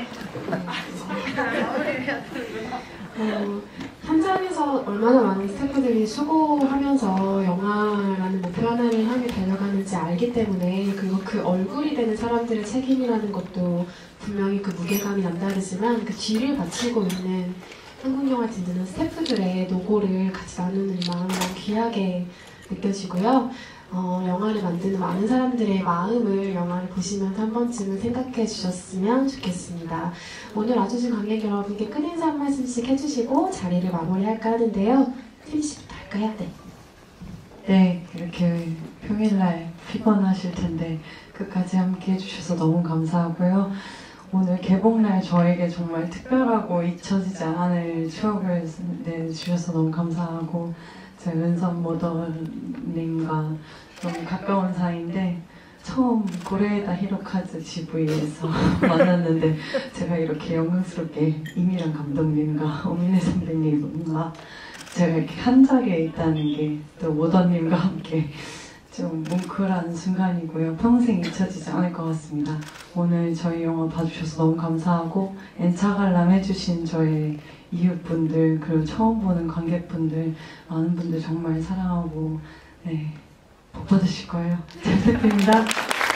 현장에서 얼마나 많은 스태프들이 수고하면서 영화라는 목표 하나를 향해 달려가는지 알기 때문에 그리고 그 얼굴이 되는 사람들의 책임이라는 것도 분명히 그 무게감이 남다르지만 그 뒤를 바치고 있는 한국영화 진드는 스태프들의 노고를 같이 나누는 마음이 너무 귀하게 느껴지고요. 영화를 만드는 많은 사람들의 마음을 영화를 보시면서 한 번쯤은 생각해 주셨으면 좋겠습니다. 오늘 와주신 관객 여러분께 끝인사 한 말씀씩 해주시고 자리를 마무리할까 하는데요. 태민 씨부터 할까요? 네. 네, 이렇게 평일날 피곤하실 텐데 끝까지 함께 해주셔서 너무 감사하고요. 오늘 개봉날 저에게 정말 특별하고 잊혀지지 않을 추억을 내주셔서 너무 감사하고, 제 은선 모더님과 너무 가까운 사이인데 처음 고레에다 히로카즈 GV에서 만났는데 제가 이렇게 영광스럽게 이미란 감독님과 오미네 선배님과 제가 이렇게 한 자리에 있다는 게 또 모더님과 함께 좀 뭉클한 순간이고요. 평생 잊혀지지 않을 것 같습니다. 오늘 저희 영화 봐주셔서 너무 감사하고, 엔차 관람 해주신 저의 이웃분들, 그리고 처음 보는 관객분들, 많은 분들 정말 사랑하고, 네, 복 받으실 거예요. 잘 부탁드립니다.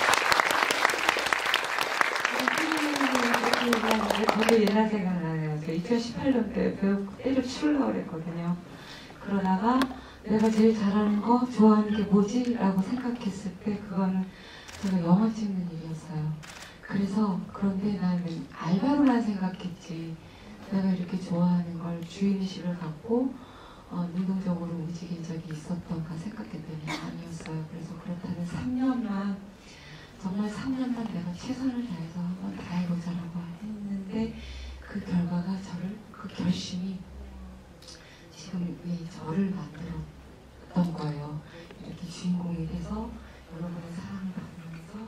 저도 옛날 생각나요. 2018년도에 배우 때려 치우려고 그랬거든요. 그러다가 내가 제일 잘하는 거, 좋아하는 게 뭐지? 라고 생각했을 때 그거는 제가 영화 찍는 일이었어요. 그래서 그런데 나는 알바로만 생각했지, 내가 이렇게 좋아하는 걸 주인의식을 갖고 능동적으로 움직인 적이 있었던가 생각했더니 아니었어요. 그래서 그렇다면 3년만, 정말 3년만 내가 최선을 다해서 한번 다 해보자라고 했는데, 그 결과가 그 결심이 지금 이 저를 만들었던 거예요. 이렇게 주인공이 돼서 여러분의 사랑을 받으면서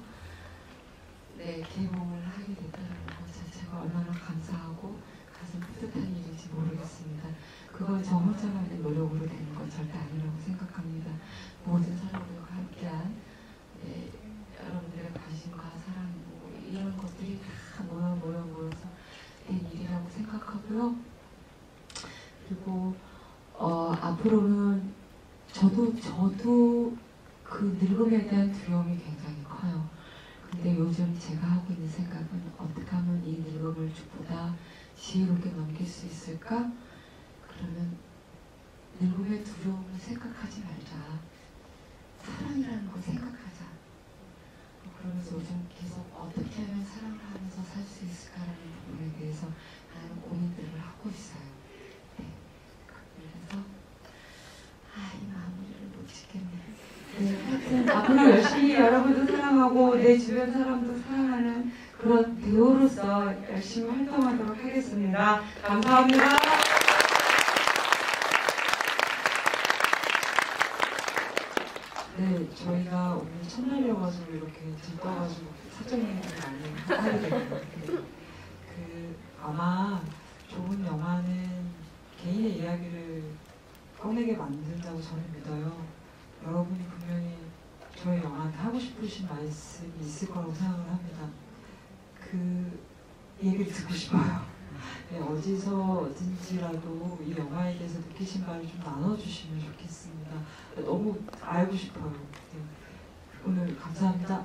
개봉을 하게 됐다는 것 자체가 얼마나 감사하고 가슴 뿌듯한 일인지 모르겠습니다. 그건 저 혼자만의 노력으로 되는 건 절대 아니라고 생각합니다. 모든 사람들과 함께한 여러분들의 관심과 사랑, 이런 것들이 다 모여서 된 일이라고 생각하고요. 그리고 앞으로는 저도 그 늙음에 대한 두려움이 굉장히 커요. 근데 요즘 제가 하고 있는 생각은 어떻게 하면 이 늙음을 보다 지혜롭게 넘길 수 있을까? 그러면 늙음의 두려움을 생각하지 말자. 사랑이라는 걸 생각하자. 그러면서 요즘 계속 어떻게 하면 사랑을 하면서 살 수 있을까라는 부분에 대해서 많은 고민들을 하고 있어요. 네. 그래서 이 마무리를 못 짓겠네. 하여튼 앞으로 열심히 여러분도 사랑하고 내 주변 사람도 사랑하는 그런 배우로서 열심히 활동하도록 하겠습니다. 감사합니다. 네, 저희가 오늘 첫날이어가지고 이렇게 들떠가지고 사적인 얘기를 많이 하게 되는데, 아마 좋은 영화는 개인의 이야기를 꺼내게 만든다고 저는 믿어요. 여러분이 분명히 저희 영화한테 하고 싶으신 말씀이 있을 거라고 생각을 합니다. 그 얘기를 듣고 싶어요. 네, 어디서든지라도 이 영화에 대해서 느끼신 바를 좀 나눠주시면 좋겠습니다. 너무 알고 싶어요. 네. 오늘 감사합니다.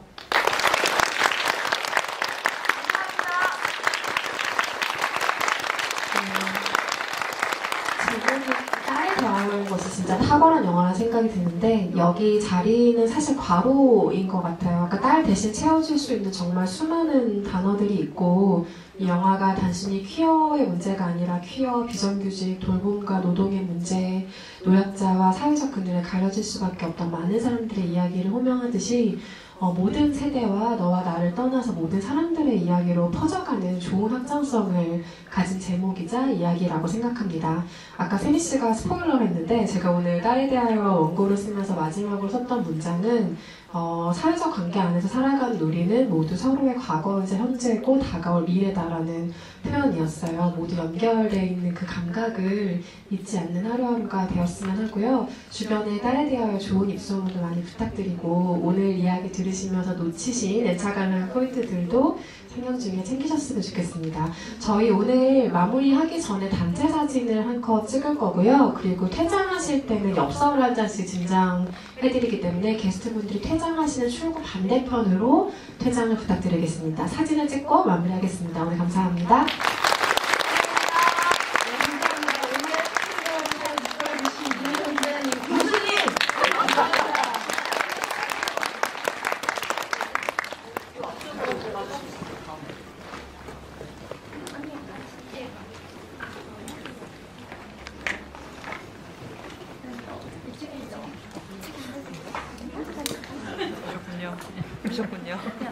딸 대하는 것이 진짜 탁월한 영화라는 생각이 드는데, 여기 자리는 사실 과로인 것 같아요. 그러니까 딸 대신 채워줄 수 있는 정말 수많은 단어들이 있고, 이 영화가 단순히 퀴어의 문제가 아니라 퀴어, 비정규직, 돌봄과 노동의 문제, 노약자와 사회적 그늘에 가려질 수밖에 없던 많은 사람들의 이야기를 호명하듯이 모든 세대와 너와 나를 떠나서 모든 사람들의 이야기로 퍼져가는 좋은 확장성을 가진 제목이자 이야기라고 생각합니다. 아까 세미 씨가 스포일러를 했는데, 제가 오늘 딸에 대하여 원고를 쓰면서 마지막으로 썼던 문장은 사회적 관계 안에서 살아가는 우리는 모두 서로의 과거이자 현재고 다가올 미래다라는 표현이었어요. 모두 연결되어 있는 그 감각을 잊지 않는 하루하루가 되었으면 하고요. 주변에 딸에 대하여 좋은 입소문도 많이 부탁드리고, 오늘 이야기 들으시면서 놓치신 엔차 관련 포인트들도 생각 중에 챙기셨으면 좋겠습니다. 저희 오늘 마무리하기 전에 단체 사진을 한 컷 찍을 거고요. 그리고 퇴장하실 때는 엽서를 한 잔씩 증정해드리기 때문에 게스트분들이 퇴장하시는 출구 반대편으로 퇴장을 부탁드리겠습니다. 사진을 찍고 마무리하겠습니다. 오늘 감사합니다. 그러셨군요.